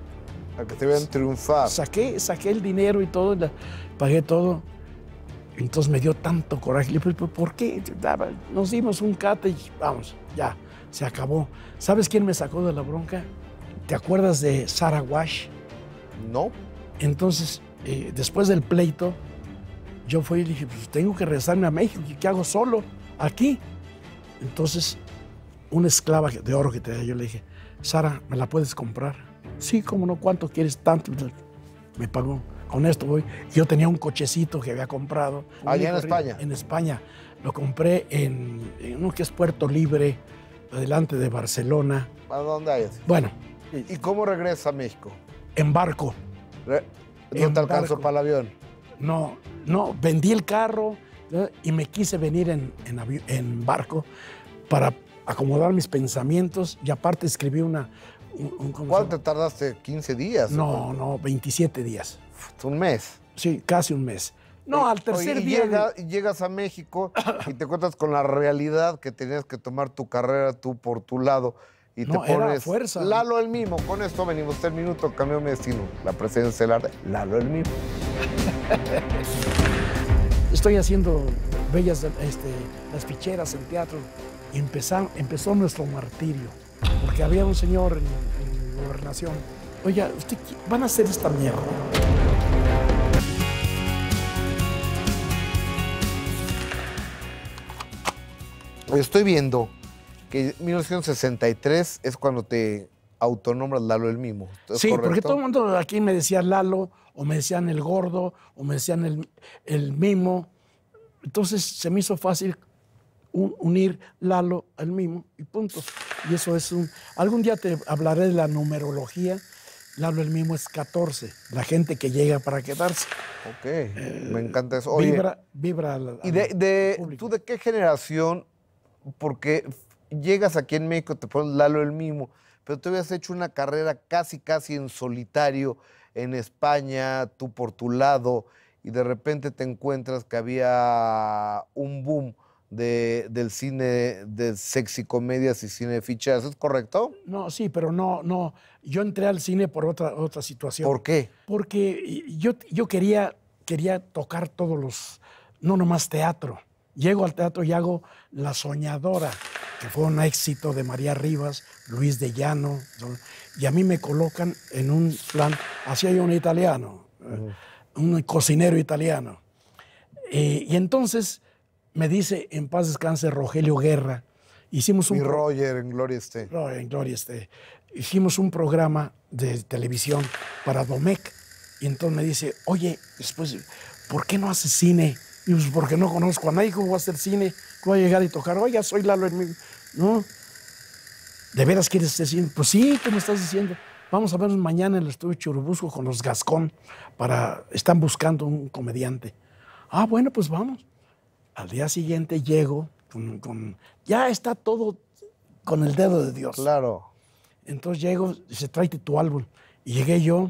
a que te vean triunfar. Saqué, saqué el dinero y todo, la, pagué todo. Entonces me dio tanto coraje. Le dije, ¿por qué? Nos dimos un cate y vamos, ya. se acabó. ¿Sabes quién me sacó de la bronca? ¿Te acuerdas de Sarah Wash? No. Entonces, eh, después del pleito, yo fui y dije, pues tengo que regresarme a México. ¿Qué hago solo aquí? Entonces, una esclava de oro que tenía, yo le dije, Sara, ¿me la puedes comprar? Sí, cómo no, ¿cuánto quieres? Tanto. Me pagó. Con esto voy. Yo tenía un cochecito que había comprado. ¿Allá en España? En España. Lo compré en, en uno que es Puerto Libre, adelante de Barcelona. ¿A dónde hay? Bueno. ¿Y cómo regresa a México? En barco. Re ¿No en te alcanzó barco. para el avión? No, no, vendí el carro, ¿no? Y me quise venir en, en, en barco para acomodar mis pensamientos y aparte escribí una... Un, un, ¿Cuánto te tardaste? ¿quince días? No, no, veintisiete días. ¿Un mes? Sí, casi un mes. No, al tercer Oye, y día... Llega, y llegas a México y te encuentras con la realidad que tenías que tomar tu carrera tú por tu lado y no, te pones... era fuerza. Lalo el Mimo. Con esto venimos. El minuto cambió mi destino. La presencia estelar de Lalo el Mimo. Estoy haciendo bellas este, las ficheras en teatro y empezó, empezó nuestro martirio, porque había un señor en, en Gobernación. Oiga, ¿usted van a hacer esta mierda? Estoy viendo que mil novecientos sesenta y tres es cuando te autonombras Lalo el Mimo. ¿Es sí, correcto? Porque todo el mundo aquí me decía Lalo, o me decían el gordo, o me decían el, el Mimo. Entonces se me hizo fácil un, unir Lalo al Mimo y punto. Y eso es un... Algún día te hablaré de la numerología. Lalo el Mimo es catorce, la gente que llega para quedarse. Ok, eh, me encanta eso. Oye, vibra, vibra al, al ¿Y de, de tú de qué generación? Porque llegas aquí en México, te pones Lalo el Mimo, pero tú habías hecho una carrera casi, casi en solitario en España, tú por tu lado, y de repente te encuentras que había un boom de, del cine de sexy comedias y cine de ficheras, ¿es correcto? No, sí, pero no, no. Yo entré al cine por otra, otra situación. ¿Por qué? Porque yo, yo quería, quería tocar todos los, no nomás teatro. Llego al teatro y hago La Soñadora, que fue un éxito de María Rivas, Luis de Llano, y a mí me colocan en un plan, hacía yo un italiano, uh-huh. un cocinero italiano. Eh, y entonces me dice, en paz descanse, Rogelio Guerra, hicimos un... Y Roger, en gloria esté. Roger, en gloria esté. Hicimos un programa de televisión para Domecq, y entonces me dice, oye, después, ¿por qué no haces cine? Y pues porque no conozco a nadie, ¿cómo voy a hacer cine? ¿Cómo voy a llegar y tocar? Oiga, soy Lalo el Mimo. ¿No? ¿De veras quieres hacer cine? Pues sí, ¿qué me estás diciendo? Vamos a vernos mañana en el estudio Churubusco con los Gascón. Para... Están buscando un comediante. Ah, bueno, pues vamos. Al día siguiente llego con, con... Ya está todo con el dedo de Dios. Claro. Entonces llego, dice, tráete tu álbum. Y llegué yo,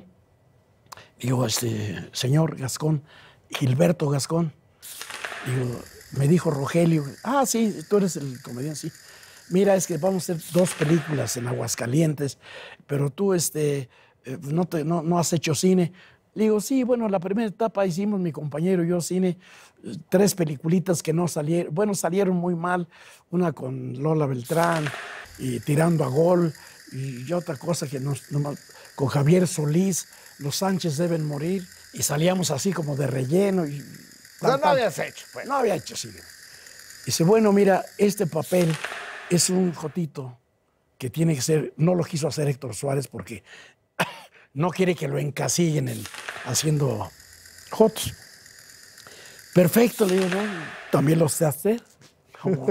digo, este, señor Gascón, Gilberto Gascón. Digo, me dijo Rogelio, ah, sí, tú eres el comediante, sí. Mira, es que vamos a hacer dos películas en Aguascalientes, pero tú este, eh, no, te, no, no has hecho cine. Le digo, sí, bueno, la primera etapa hicimos mi compañero y yo cine, tres peliculitas que no salieron, bueno, salieron muy mal, una con Lola Beltrán y Tirando a Gol, y otra cosa que nos, no, con Javier Solís, Los Sánchez deben morir, y salíamos así como de relleno. Y, no, no habías hecho, pues. No había hecho cine. Dice, bueno, mira, este papel es un jotito que tiene que ser, no lo quiso hacer Héctor Suárez porque no quiere que lo encasillen en, haciendo jotos. Perfecto, le digo, no, también lo sé hacer. ¿Cómo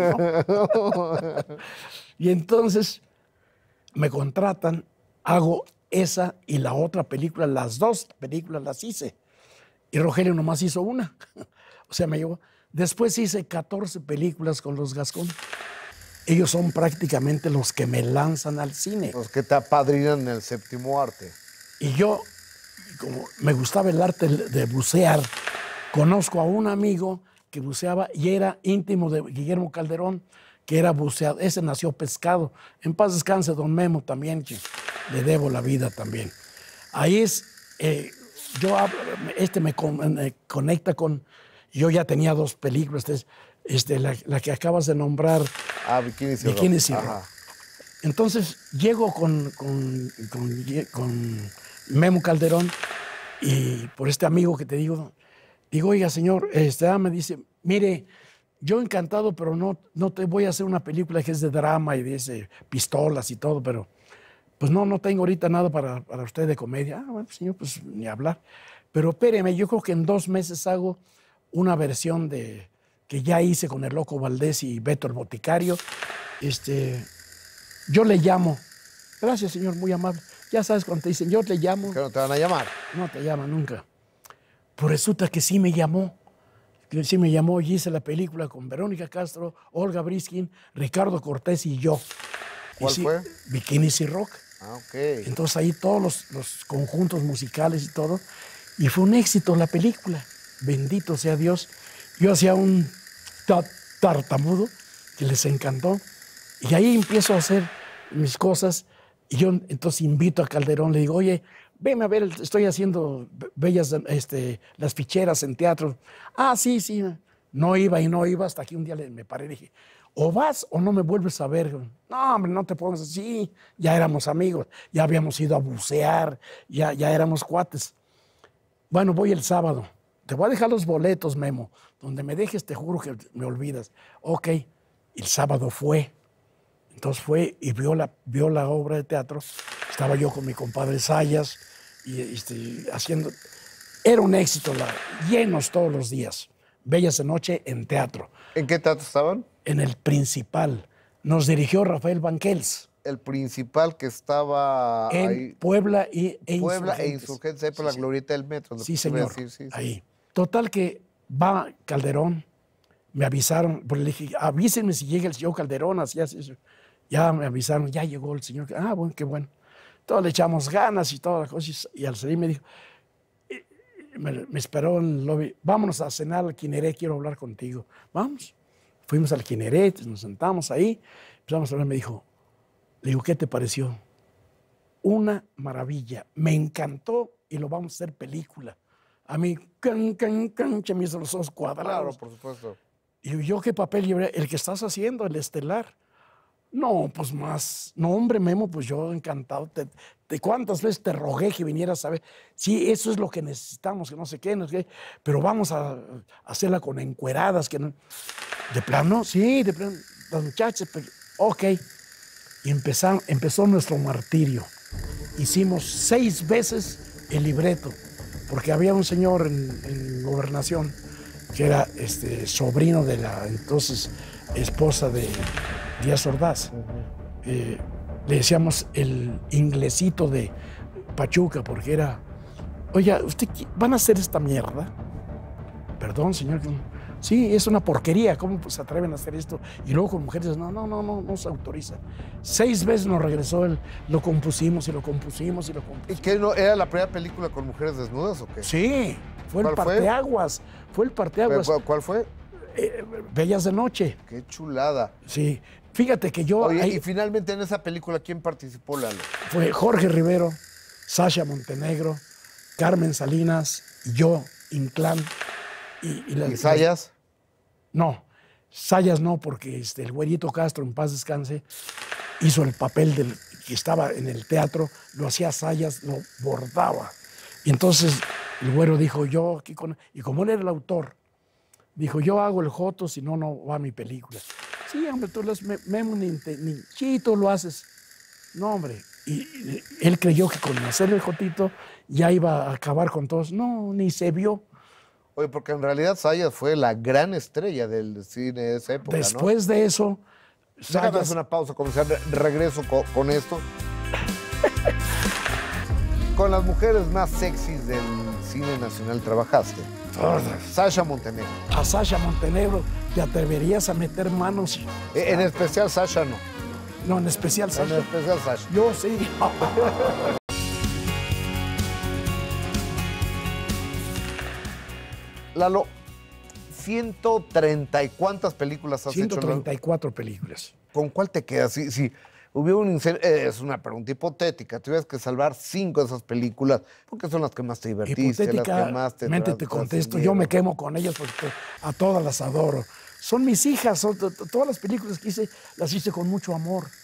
no? Y entonces me contratan, hago esa y la otra película, las dos películas las hice. Y Rogelio nomás hizo una. O sea, me llevó. Después hice catorce películas con los Gascón. Ellos son prácticamente los que me lanzan al cine. Los que te apadrinan en el séptimo arte. Y yo, como me gustaba el arte de bucear, conozco a un amigo que buceaba y era íntimo de Guillermo Calderón, que era buceador. Ese nació pescado. En paz descanse don Memo también, que le debo la vida también. Ahí es, eh, yo hablo, este me, con, me conecta con, yo ya tenía dos películas, este, este, la, la que acabas de nombrar. Ah, Bikini y Bikini y Rock. Entonces llego con, con, con, con Memo Calderón y por este amigo que te digo, digo, oiga, señor, este, ah, me dice, mire, yo encantado, pero no, no te voy a hacer una película que es de drama y de ese, pistolas y todo, pero pues no, no tengo ahorita nada para, para usted de comedia. Ah, bueno, señor, pues ni hablar. Pero espéreme, yo creo que en dos meses hago una versión de que ya hice con el Loco Valdés y Beto el Boticario. Este, yo le llamo. Gracias, señor, muy amable. Ya sabes cuando te dicen, yo te llamo. Que no te van a llamar. No te llaman nunca. Pues resulta que sí me llamó. Que sí me llamó y hice la película con Verónica Castro, Olga Briskin, Ricardo Cortés y yo. ¿Cuál y sí, fue? Bikinis y Rock. Ah, ok. Entonces ahí todos los, los conjuntos musicales y todo. Y fue un éxito la película. Bendito sea Dios. Yo hacía un ta- tartamudo que les encantó. Y ahí empiezo a hacer mis cosas. Y yo entonces invito a Calderón, le digo, oye, veme a ver, estoy haciendo bellas, este, las ficheras en teatro. Ah, sí, sí. No iba y no iba hasta que un día le, me paré y dije, o vas o no me vuelves a ver. No, hombre, no te pongas así. Ya éramos amigos, ya habíamos ido a bucear, ya, ya éramos cuates. Bueno, voy el sábado. Te voy a dejar los boletos, Memo. Donde me dejes, te juro que me olvidas. Ok. El sábado fue. Entonces fue y vio la, vio la obra de teatro. Estaba yo con mi compadre Sayas y, este, haciendo... Era un éxito, la, llenos todos los días. Bellas de noche en teatro. ¿En qué teatro estaban? En el Principal. Nos dirigió Rafael Banquels. El Principal que estaba En ahí. Puebla y, e Puebla e Insurgentes. Insurgentes, ahí por Sí, la sí. glorieta del metro. Sí, lo que te iba a señor. decir, sí, sí. Ahí. Total que va Calderón, me avisaron, porque le dije, avísenme si llega el señor Calderón, así, así, así. Ya me avisaron, ya llegó el señor. Ah, bueno, qué bueno. Todos le echamos ganas y todas las cosas. Y al salir me dijo, eh, me, me esperó en el lobby, vámonos a cenar al Kineret, quiero hablar contigo. Vamos. Fuimos al Kineret, nos sentamos ahí, empezamos a hablar, me dijo, le digo, ¿qué te pareció? Una maravilla, me encantó y lo vamos a hacer película. A mí, can, can, can, se me hizo los ojos cuadrados. Claro, por supuesto. Y yo, ¿qué papel llevé? El que estás haciendo, el estelar. No, pues más. No, hombre, Memo, pues yo encantado. Te, te, ¿Cuántas veces te rogué que vinieras a ver? Sí, eso es lo que necesitamos, que no sé qué, no sé qué. Pero vamos a, a hacerla con encueradas. Que no. ¿De plano? Sí, de plano. Las muchachas, pero, ok. Y empezaron, empezó nuestro martirio. Hicimos seis veces el libreto, porque había un señor en, en Gobernación que era este, sobrino de la entonces esposa de Díaz Ordaz. Uh-huh. eh, le decíamos el inglesito de Pachuca, porque era, oiga, ¿usted van a hacer esta mierda? Perdón, señor. Sí, es una porquería, ¿cómo se atreven a hacer esto? Y luego con mujeres, no, no, no, no, no se autoriza. Seis veces nos regresó, el, lo compusimos y lo compusimos y lo compusimos. ¿Y qué, no, era la primera película con mujeres desnudas o qué? Sí, fue el parteaguas, fue? fue el parteaguas. ¿Cuál, ¿Cuál fue? Eh, Bellas de Noche. Qué chulada. Sí, fíjate que yo... Oye, ahí, y finalmente en esa película, ¿quién participó, Lalo? Fue Jorge Rivero, Sasha Montenegro, Carmen Salinas, y yo, Inclán. ¿Y, y, las, ¿Y Sayas? Las, no, Sayas no, porque este, el güerito Castro, en paz descanse, hizo el papel del que estaba en el teatro, lo hacía Sayas, lo bordaba. Y entonces el güero dijo, yo aquí con... Y como él era el autor, dijo, yo hago el joto, si no, no va a mi película. Sí, hombre, tú lo haces, Memo, ni, ni chito lo haces. No, hombre. Y, y él creyó que con hacer el jotito ya iba a acabar con todos. No, ni se vio. Oye, porque en realidad Sayas fue la gran estrella del cine de esa época, Después ¿no? de eso... Déjame hacer una pausa comercial, regreso con, con esto. Con las mujeres más sexys del cine nacional trabajaste. Todas. Sasha Montenegro. A Sasha Montenegro, ¿te atreverías a meter manos? En especial Sasha no. No, en especial Sasha. En especial Sasha. Yo sí. Lalo, ciento treinta y cuántas películas has ciento treinta y cuatro hecho. películas. ¿Con cuál te quedas? Si, si hubiera un incendio, eh, es una pregunta hipotética, tuvieras que salvar cinco de esas películas, porque son las que más te divertiste, las que más te... Hipotéticamente te contesto, yo me quemo con ellas porque a todas las adoro. Son mis hijas, son, todas las películas que hice, las hice con mucho amor.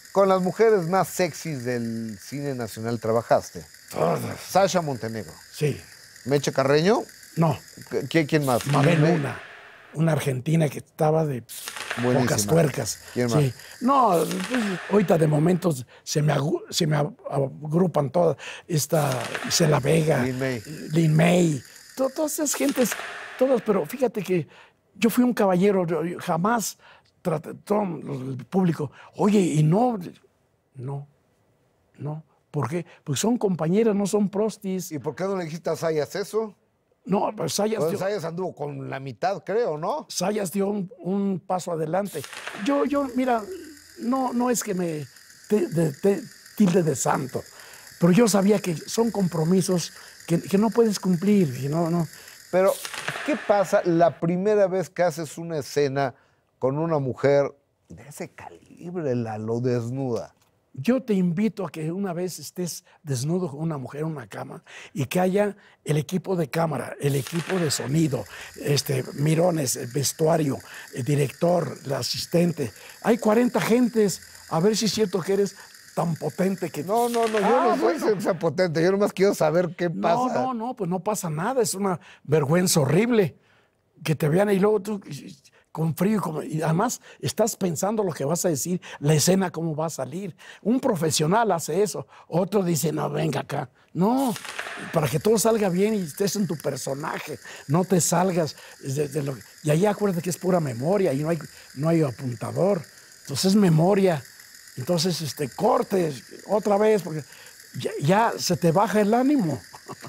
Con las mujeres más sexys del cine nacional trabajaste. Todas. Sasha Montenegro. Sí. Meche Carreño. No. ¿Quién, quién más? Mabel Luna, una argentina que estaba de Buenísima. pocas tuercas. ¿Quién más? Sí. No, pues, ahorita de momentos se me, agu- se me ag- agrupan todas. Esta Isela Vega, Lin May. Lin May, to- todas esas gentes, todas, pero fíjate que yo fui un caballero, yo- yo jamás traté, todo el público, oye, y no, no, no. ¿Por qué? Pues son compañeras, no son prostis. ¿Y por qué no le dijiste a Sayas eso? No, pues Sayas Pues dio, Sayas anduvo con la mitad, creo, ¿no? Sayas dio un, un paso adelante. Yo, yo, mira, no, no es que me te- de- te- tilde de santo, pero yo sabía que son compromisos que, que no puedes cumplir. Que no, no. Pero, ¿qué pasa la primera vez que haces una escena con una mujer de ese calibre, la lo desnuda? Yo te invito a que una vez estés desnudo con una mujer en una cama y que haya el equipo de cámara, el equipo de sonido, este, mirones, el vestuario, el director, el asistente. Hay cuarenta gentes. A ver si es cierto que eres tan potente que... No, no, no, yo Ah, no soy bueno. esa potente, yo nomás quiero saber qué No, pasa. no, no, pues no pasa nada. Es una vergüenza horrible que te vean y luego tú con frío y, como- y además estás pensando lo que vas a decir, la escena cómo va a salir. Un profesional hace eso. Otro dice, no, venga acá. No, para que todo salga bien y estés en tu personaje, no te salgas de, de lo... Y ahí acuérdate que es pura memoria y no hay, no hay apuntador. Entonces es memoria. Entonces, este, cortes otra vez porque ya, ya se te baja el ánimo.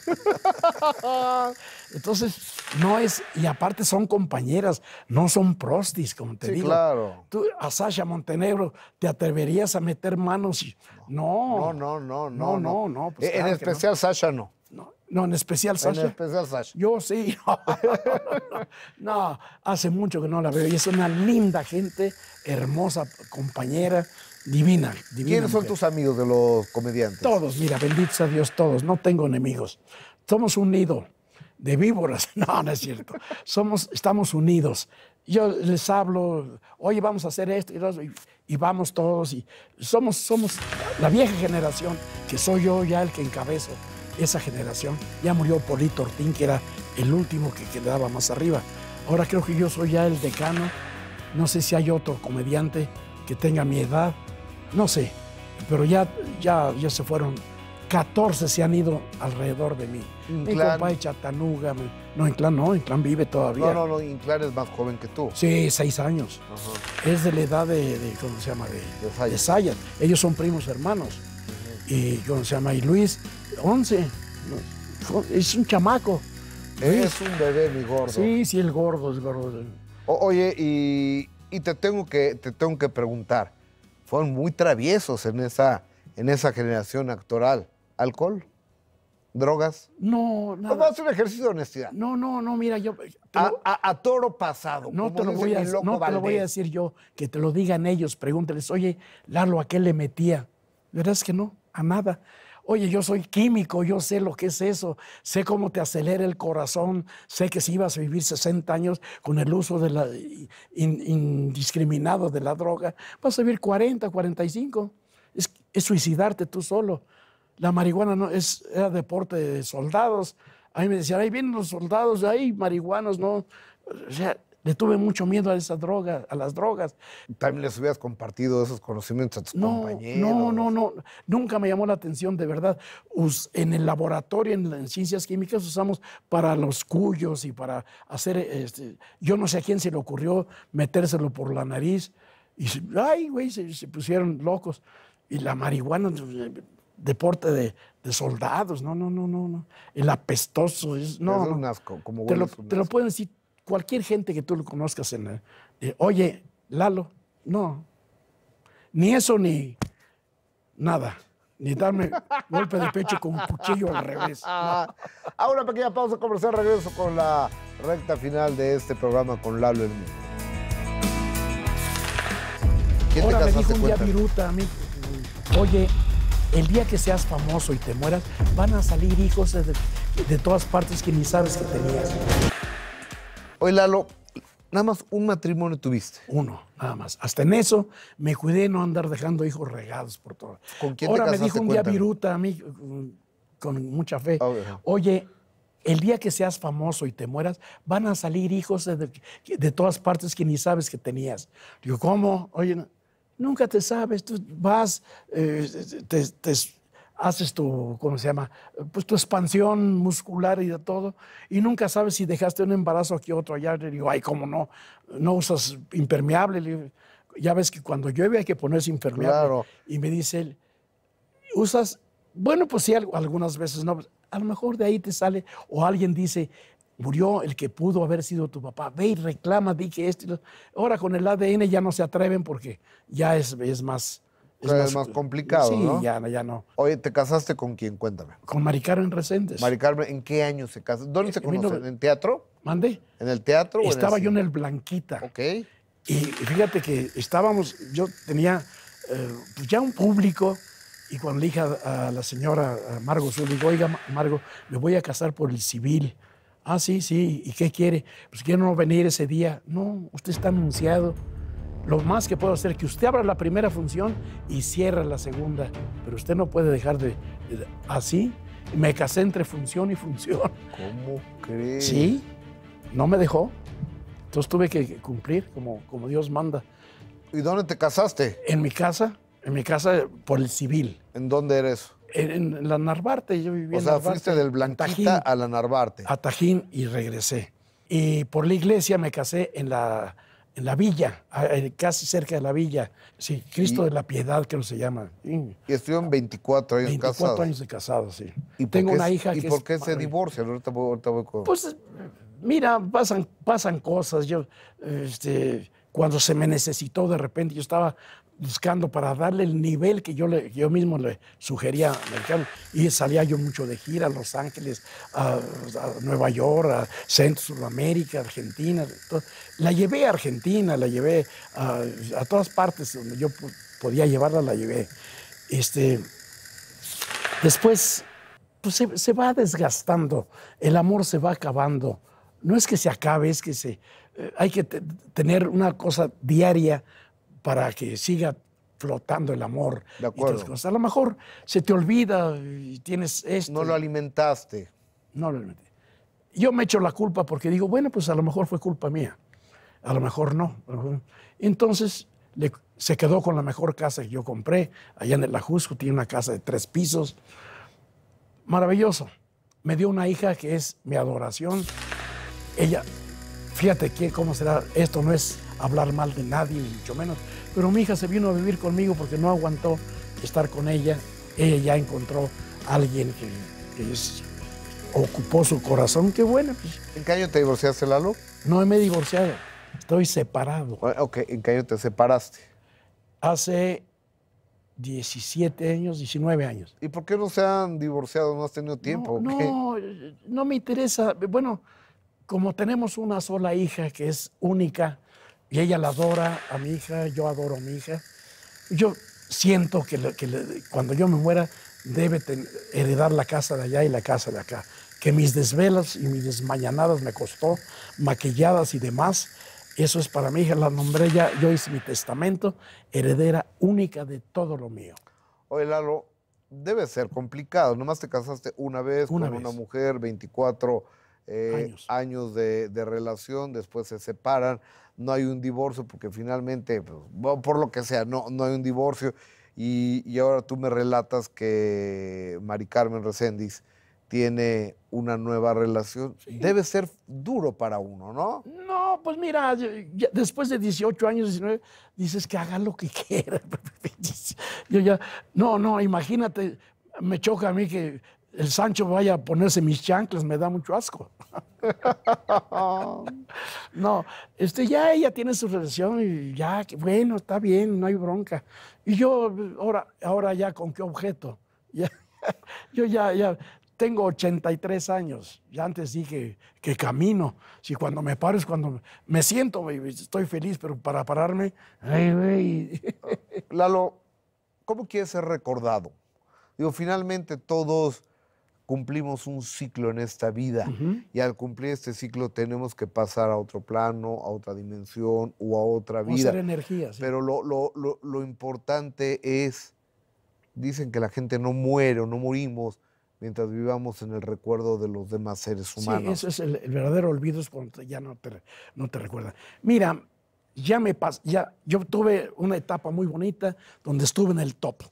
Entonces, no es, y aparte son compañeras, no son prostis, como te Sí, digo. claro. Tú a Sasha Montenegro te atreverías a meter manos y No, no. no, no, no. No, no, no, pues en claro que especial Sasha no. No, no, en especial En Sasha. especial Sasha. Yo sí. No, hace mucho que no la veo y es una linda gente, hermosa compañera, divina, divina. ¿Quiénes son mujer. tus amigos de los comediantes? Todos, mira, bendito sea Dios, todos. No tengo enemigos. Somos un nido de víboras. No, no es cierto. Somos, estamos unidos. Yo les hablo, oye, vamos a hacer esto y, lo otro, y, y vamos todos. Y somos, somos la vieja generación, que soy yo ya el que encabezo esa generación. Ya murió Polito Ortín, que era el último que quedaba más arriba. Ahora creo que yo soy ya el decano. No sé si hay otro comediante que tenga mi edad. No sé, pero ya, ya, ya se fueron. catorce se han ido alrededor de mí. Mi Inclán. compadre Chatanuga. mi- No, Inclán no, Inclán vive todavía. No, no, no, Inclán es más joven que tú. Sí, seis años. Ajá. Es de la edad de, de- ¿cómo se llama? De, De Sayas. de Sayas. Ellos son primos hermanos. Y, ¿cómo se llama? Y Luis, once. No, es un chamaco. Es un bebé, mi gordo. Sí, sí, el gordo, el gordo. O- oye, y, y te, tengo que, te tengo que preguntar, fueron muy traviesos en esa, en esa generación actoral. ¿Alcohol? ¿Drogas? No, Vamos a nada. hacer un ejercicio de honestidad. No, no, no, mira, yo... te A, lo- a- a toro pasado. No como te, lo dice voy a, mi loco no te lo voy a Valdés. decir yo, que te lo digan ellos, pregúnteles, oye, Lalo, ¿a qué le metía? ¿Verdad es que no? A nada. Oye, yo soy químico, yo sé lo que es eso, sé cómo te acelera el corazón, sé que si ibas a vivir sesenta años con el uso de la, in- indiscriminado de la droga, vas a vivir cuarenta, cuarenta y cinco. Es, es suicidarte tú solo. La marihuana no es, era deporte de soldados. A mí me decían, ahí vienen los soldados, ahí marihuanos, no. O sea, le tuve mucho miedo a esa droga, a las drogas. También les hubieras compartido esos conocimientos a tus No, compañeros. no, no, no. Nunca me llamó la atención, de verdad. Us- en el laboratorio, en, en ciencias químicas, usamos para los cuyos y para hacer, este, yo no sé a quién se le ocurrió metérselo por la nariz. Y, se- ay, güey, se, se pusieron locos. Y la marihuana, deporte de, de soldados, no, no, no, no, no. El apestoso, es, no. Es no. un asco, como Te lo, huele es un te lo asco. pueden decir cualquier gente que tú lo conozcas en el, eh, oye, Lalo, no. Ni eso ni nada. Ni darme golpe de pecho con un cuchillo al revés. No. Ah, a una pequeña pausa comercial, regreso con la recta final de este programa con Lalo el Mundo. ¿Quién te Ahora me casaste? dijo un día Cuéntame. Viruta a mí, oye, el día que seas famoso y te mueras, van a salir hijos de, de todas partes que ni sabes que tenías. Oye, Lalo, Nada más un matrimonio tuviste. Uno, nada más. Hasta en eso me cuidé no andar dejando hijos regados por todo. ¿Con quién Ahora te me casaste? dijo un día Cuéntame. Viruta a mí, con, con mucha fe, Okay. oye, el día que seas famoso y te mueras, van a salir hijos de, de todas partes que ni sabes que tenías. Digo, ¿cómo? Oye, no, nunca te sabes, tú vas, eh, te, te haces tu, ¿cómo se llama? Pues tu expansión muscular y de todo, y nunca sabes si dejaste un embarazo aquí, otro allá. Le digo, ay, ¿cómo no? No usas impermeable. Le digo, ya ves que cuando llueve hay que ponerse impermeable. Claro. Y me dice él, ¿usas? Bueno, pues sí, algunas veces no. A lo mejor de ahí te sale, o alguien dice, murió el que pudo haber sido tu papá, ve y reclama, di que esto. Ahora con el A D N ya no se atreven porque ya es, es más... Es más, más complicado, sí, ¿no? ya, ya no. Oye, ¿te casaste con quién? Cuéntame. Con Mari Carmen Reséndez. Mari Carmen, ¿en qué año se casó? ¿Dónde se En mil conocen? nove- ¿En teatro? ¿Mandé? ¿En el teatro o Estaba en yo el en el Blanquita. Ok. Y fíjate que estábamos, yo tenía eh, pues ya un público, y cuando le dije a, a la señora a Margo Sur, le digo, oiga, Margo, me voy a casar por el civil. Ah, sí, sí, ¿y qué quiere? Pues quiero no venir ese día. No, usted está anunciado. Lo más que puedo hacer es que usted abra la primera función y cierre la segunda, pero usted no puede dejar de... de así, me casé entre función y función. ¿Cómo crees? Sí, no me dejó. Entonces tuve que cumplir como, como Dios manda. ¿Y dónde te casaste? En mi casa, en mi casa por el civil. ¿En dónde era eso? En, en la Narvarte, yo vivía O en sea, Narvarte, fuiste del en Blanquita Tajín, a la Narvarte. a Tajín y regresé. Y por la iglesia me casé en la, en la villa, casi cerca de la villa. Sí, Cristo Y- de la Piedad, creo que se llama. Sí, Y estuvieron veinticuatro años veinticuatro casados. años de casado, sí. ¿Y por Tengo qué una es- hija ¿Y que por es qué se padre. divorcian? Ahorita voy, ahorita voy con... Pues mira, pasan, pasan cosas. Yo, este, cuando se me necesitó de repente, yo estaba buscando para darle el nivel que yo, le, yo mismo le sugería a Mexicano. Y salía yo mucho de gira a Los Ángeles, a, a Nueva York, a Centro, Sudamérica, Argentina. Todo. La llevé a Argentina, la llevé a, a todas partes donde yo podía llevarla, la llevé. Este, después, pues se, se va desgastando, el amor se va acabando. No es que se acabe, es que se, eh, hay que te, tener una cosa diaria para que siga flotando el amor. De y todas acuerdo. esas cosas. A lo mejor se te olvida y tienes esto. No lo alimentaste. No lo alimenté. Yo me echo la culpa porque digo, bueno, pues a lo mejor fue culpa mía. A lo mejor no. A lo mejor- Entonces le- se quedó con la mejor casa que yo compré. Allá en el Ajusco tiene una casa de tres pisos. Maravilloso. Me dio una hija que es mi adoración. Ella, fíjate que cómo será, esto no es hablar mal de nadie, ni mucho menos, pero mi hija se vino a vivir conmigo porque no aguantó estar con ella. Ella ya encontró a alguien que, que es- ocupó su corazón. Qué bueno, pues ¿En qué año te divorciaste, Lalo? no me he divorciado, estoy separado. Bueno, Ok, ¿en qué año te separaste? Hace diecisiete años, diecinueve años. ¿Y por qué no se han divorciado? ¿No has tenido tiempo? No, o qué? no, eh, no me interesa. Bueno, como tenemos una sola hija que es única y ella la adora a mi hija, yo adoro a mi hija, yo siento que, le- que le- cuando yo me muera debe ten- heredar la casa de allá y la casa de acá. Que mis desvelas y mis desmañanadas me costó, maquilladas y demás, eso es para mi hija. La nombré ya, yo hice mi testamento, heredera única de todo lo mío. Oye, Lalo, debe ser complicado. Nomás te casaste una vez Una con vez. una mujer, veinticuatro eh, Años. años de, de relación, después se separan, no hay un divorcio porque finalmente, pues, bueno, por lo que sea, no, no hay un divorcio. Y, y ahora tú me relatas que Mari Carmen Reséndiz tiene una nueva relación. Debe ser duro para uno, ¿no? No, pues mira, yo- ya después de dieciocho años, diecinueve, dices que haga lo que quiera. Yo ya, no, no, imagínate, me choca a mí que el Sancho vaya a ponerse mis chanclas, me da mucho asco. No, este, ya ella tiene su relación y ya, que bueno, está bien, no hay bronca. Y yo, ahora, ahora ya, ¿con qué objeto? Ya, yo ya, ya tengo ochenta y tres años. Ya antes dije que camino. Si cuando me paro es cuando me siento, baby, estoy feliz, pero para pararme, ay, güey. Lalo, ¿cómo quieres ser recordado? Digo, finalmente todos cumplimos un ciclo en esta vida uh-huh. y al cumplir este ciclo tenemos que pasar a otro plano, a otra dimensión o a otra vida. O ser energía, sí. Pero lo, lo, lo, lo importante es, dicen que la gente no muere o no morimos mientras vivamos en el recuerdo de los demás seres humanos. Sí, eso es el, el verdadero olvido, es cuando ya no te, no te recuerda. Mira, ya me pas, ya, yo tuve una etapa muy bonita donde estuve en el top.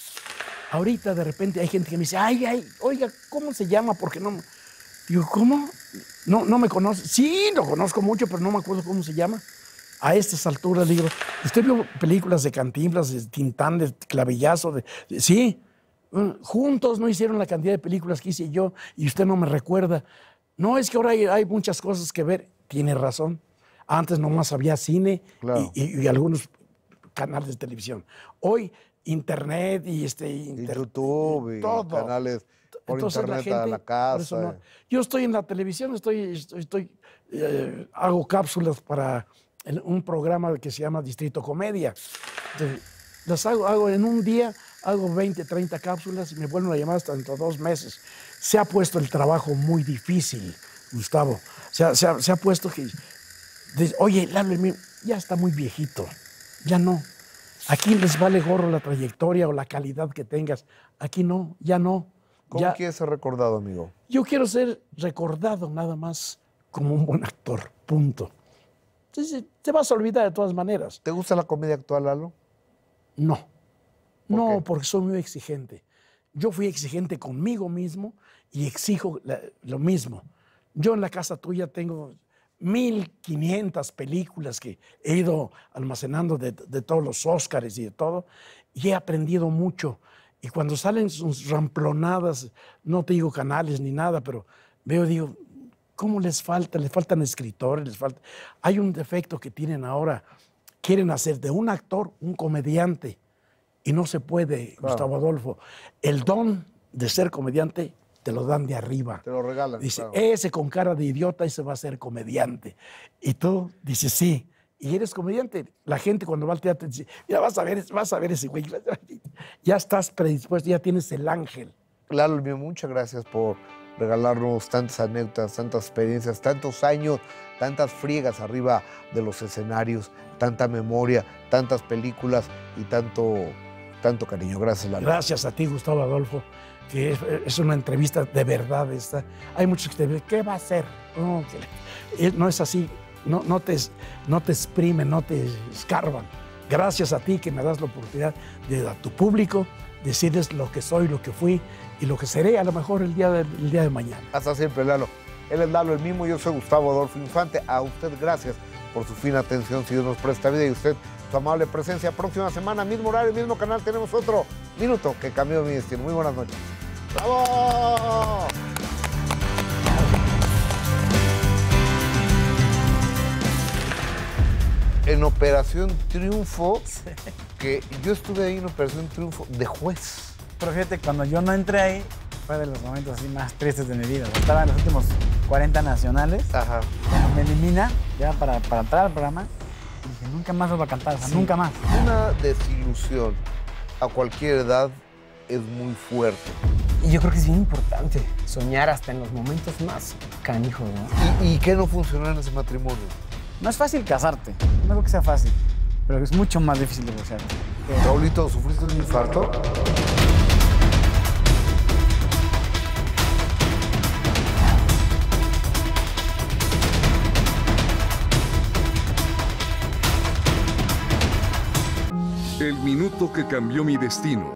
Ahorita de repente hay gente que me dice, ay, ay, oiga, ¿cómo se llama? Porque no... Digo, ¿cómo? No, no me conoce. Sí, lo conozco mucho, pero no me acuerdo cómo se llama. A estas alturas, digo, usted vio películas de Cantinflas, de Tintán, de Clavillazo, de, de, sí. Bueno, juntos no hicieron la cantidad de películas que hice yo y usted no me recuerda. No, es que ahora hay, hay muchas cosas que ver. Tiene razón. Antes nomás había cine claro. y, y, y algunos canales de televisión. Hoy... Internet y este inter... y YouTube y todo. Canales por Entonces, internet la gente, a la casa. No. Yo estoy en la televisión, estoy, estoy, estoy eh, hago cápsulas para un programa que se llama Distrito Comedia. Entonces, las hago, hago en un día, hago veinte, treinta cápsulas y me vuelven a llamar hasta dentro de dos meses. Se ha puesto el trabajo muy difícil, Gustavo. Se ha, se ha, se ha puesto que, de, oye, Lalo, ya está muy viejito, ya no. Aquí les vale gorro la trayectoria o la calidad que tengas. Aquí no, ya no. ¿Cómo ya. quieres ser recordado, amigo? Yo quiero ser recordado nada más como un buen actor, punto. Entonces, te vas a olvidar de todas maneras. ¿Te gusta la comedia actual, Lalo? No. ¿Por no, qué? Porque soy muy exigente. Yo fui exigente conmigo mismo y exijo la, lo mismo. Yo en la casa tuya tengo... mil quinientas películas que he ido almacenando de, de todos los Óscares y de todo, y he aprendido mucho. Y cuando salen sus ramplonadas, no te digo canales ni nada, pero veo, digo, ¿cómo les falta? Les faltan escritores, les falta... Hay un defecto que tienen ahora, quieren hacer de un actor un comediante, y no se puede, claro. Gustavo Adolfo. El don de ser comediante te lo dan de arriba. Te lo regalan. Dice, claro. Ese con cara de idiota, ese va a ser comediante. Y tú dices, sí. Y eres comediante. La gente cuando va al teatro dice, mira, vas a ver, vas a ver ese güey. Ya estás predispuesto, ya tienes el ángel. Lalo, muchas gracias por regalarnos tantas anécdotas, tantas experiencias, tantos años, tantas friegas arriba de los escenarios, tanta memoria, tantas películas y tanto, tanto cariño. Gracias, Lalo. Gracias a ti, Gustavo Adolfo. Que es, es una entrevista de verdad esta. Hay muchos que te dicen, ¿qué va a hacer? No, que, no es así, no, no, te, no te exprimen, no te escarban. Gracias a ti que me das la oportunidad de a tu público decirles lo que soy, lo que fui y lo que seré a lo mejor el día de, el día de mañana. Hasta siempre, Lalo. Él es Lalo el mismo, yo soy Gustavo Adolfo Infante. A usted gracias por su fina atención, si Dios nos presta vida y usted su amable presencia. Próxima semana, mismo horario, mismo canal, tenemos otro minuto que cambió mi destino. Muy buenas noches. ¡Bravo! En Operación Triunfo, que yo estuve ahí en Operación Triunfo de juez. Pero fíjate, cuando yo no entré ahí, fue de los momentos así más tristes de mi vida. Estaba en los últimos cuarenta nacionales. Ajá. Me elimina ya para, para entrar al programa. Y dije, nunca más lo voy a cantar, o sea, sí. nunca más. Una desilusión a cualquier edad es muy fuerte. Y yo creo que es bien importante soñar hasta en los momentos más canijos, ¿no? ¿Y, y qué no funcionó en ese matrimonio? No es fácil casarte, no creo que sea fácil, pero es mucho más difícil divorciarte. Raulito, ¿sufriste un infarto? El minuto que cambió mi destino.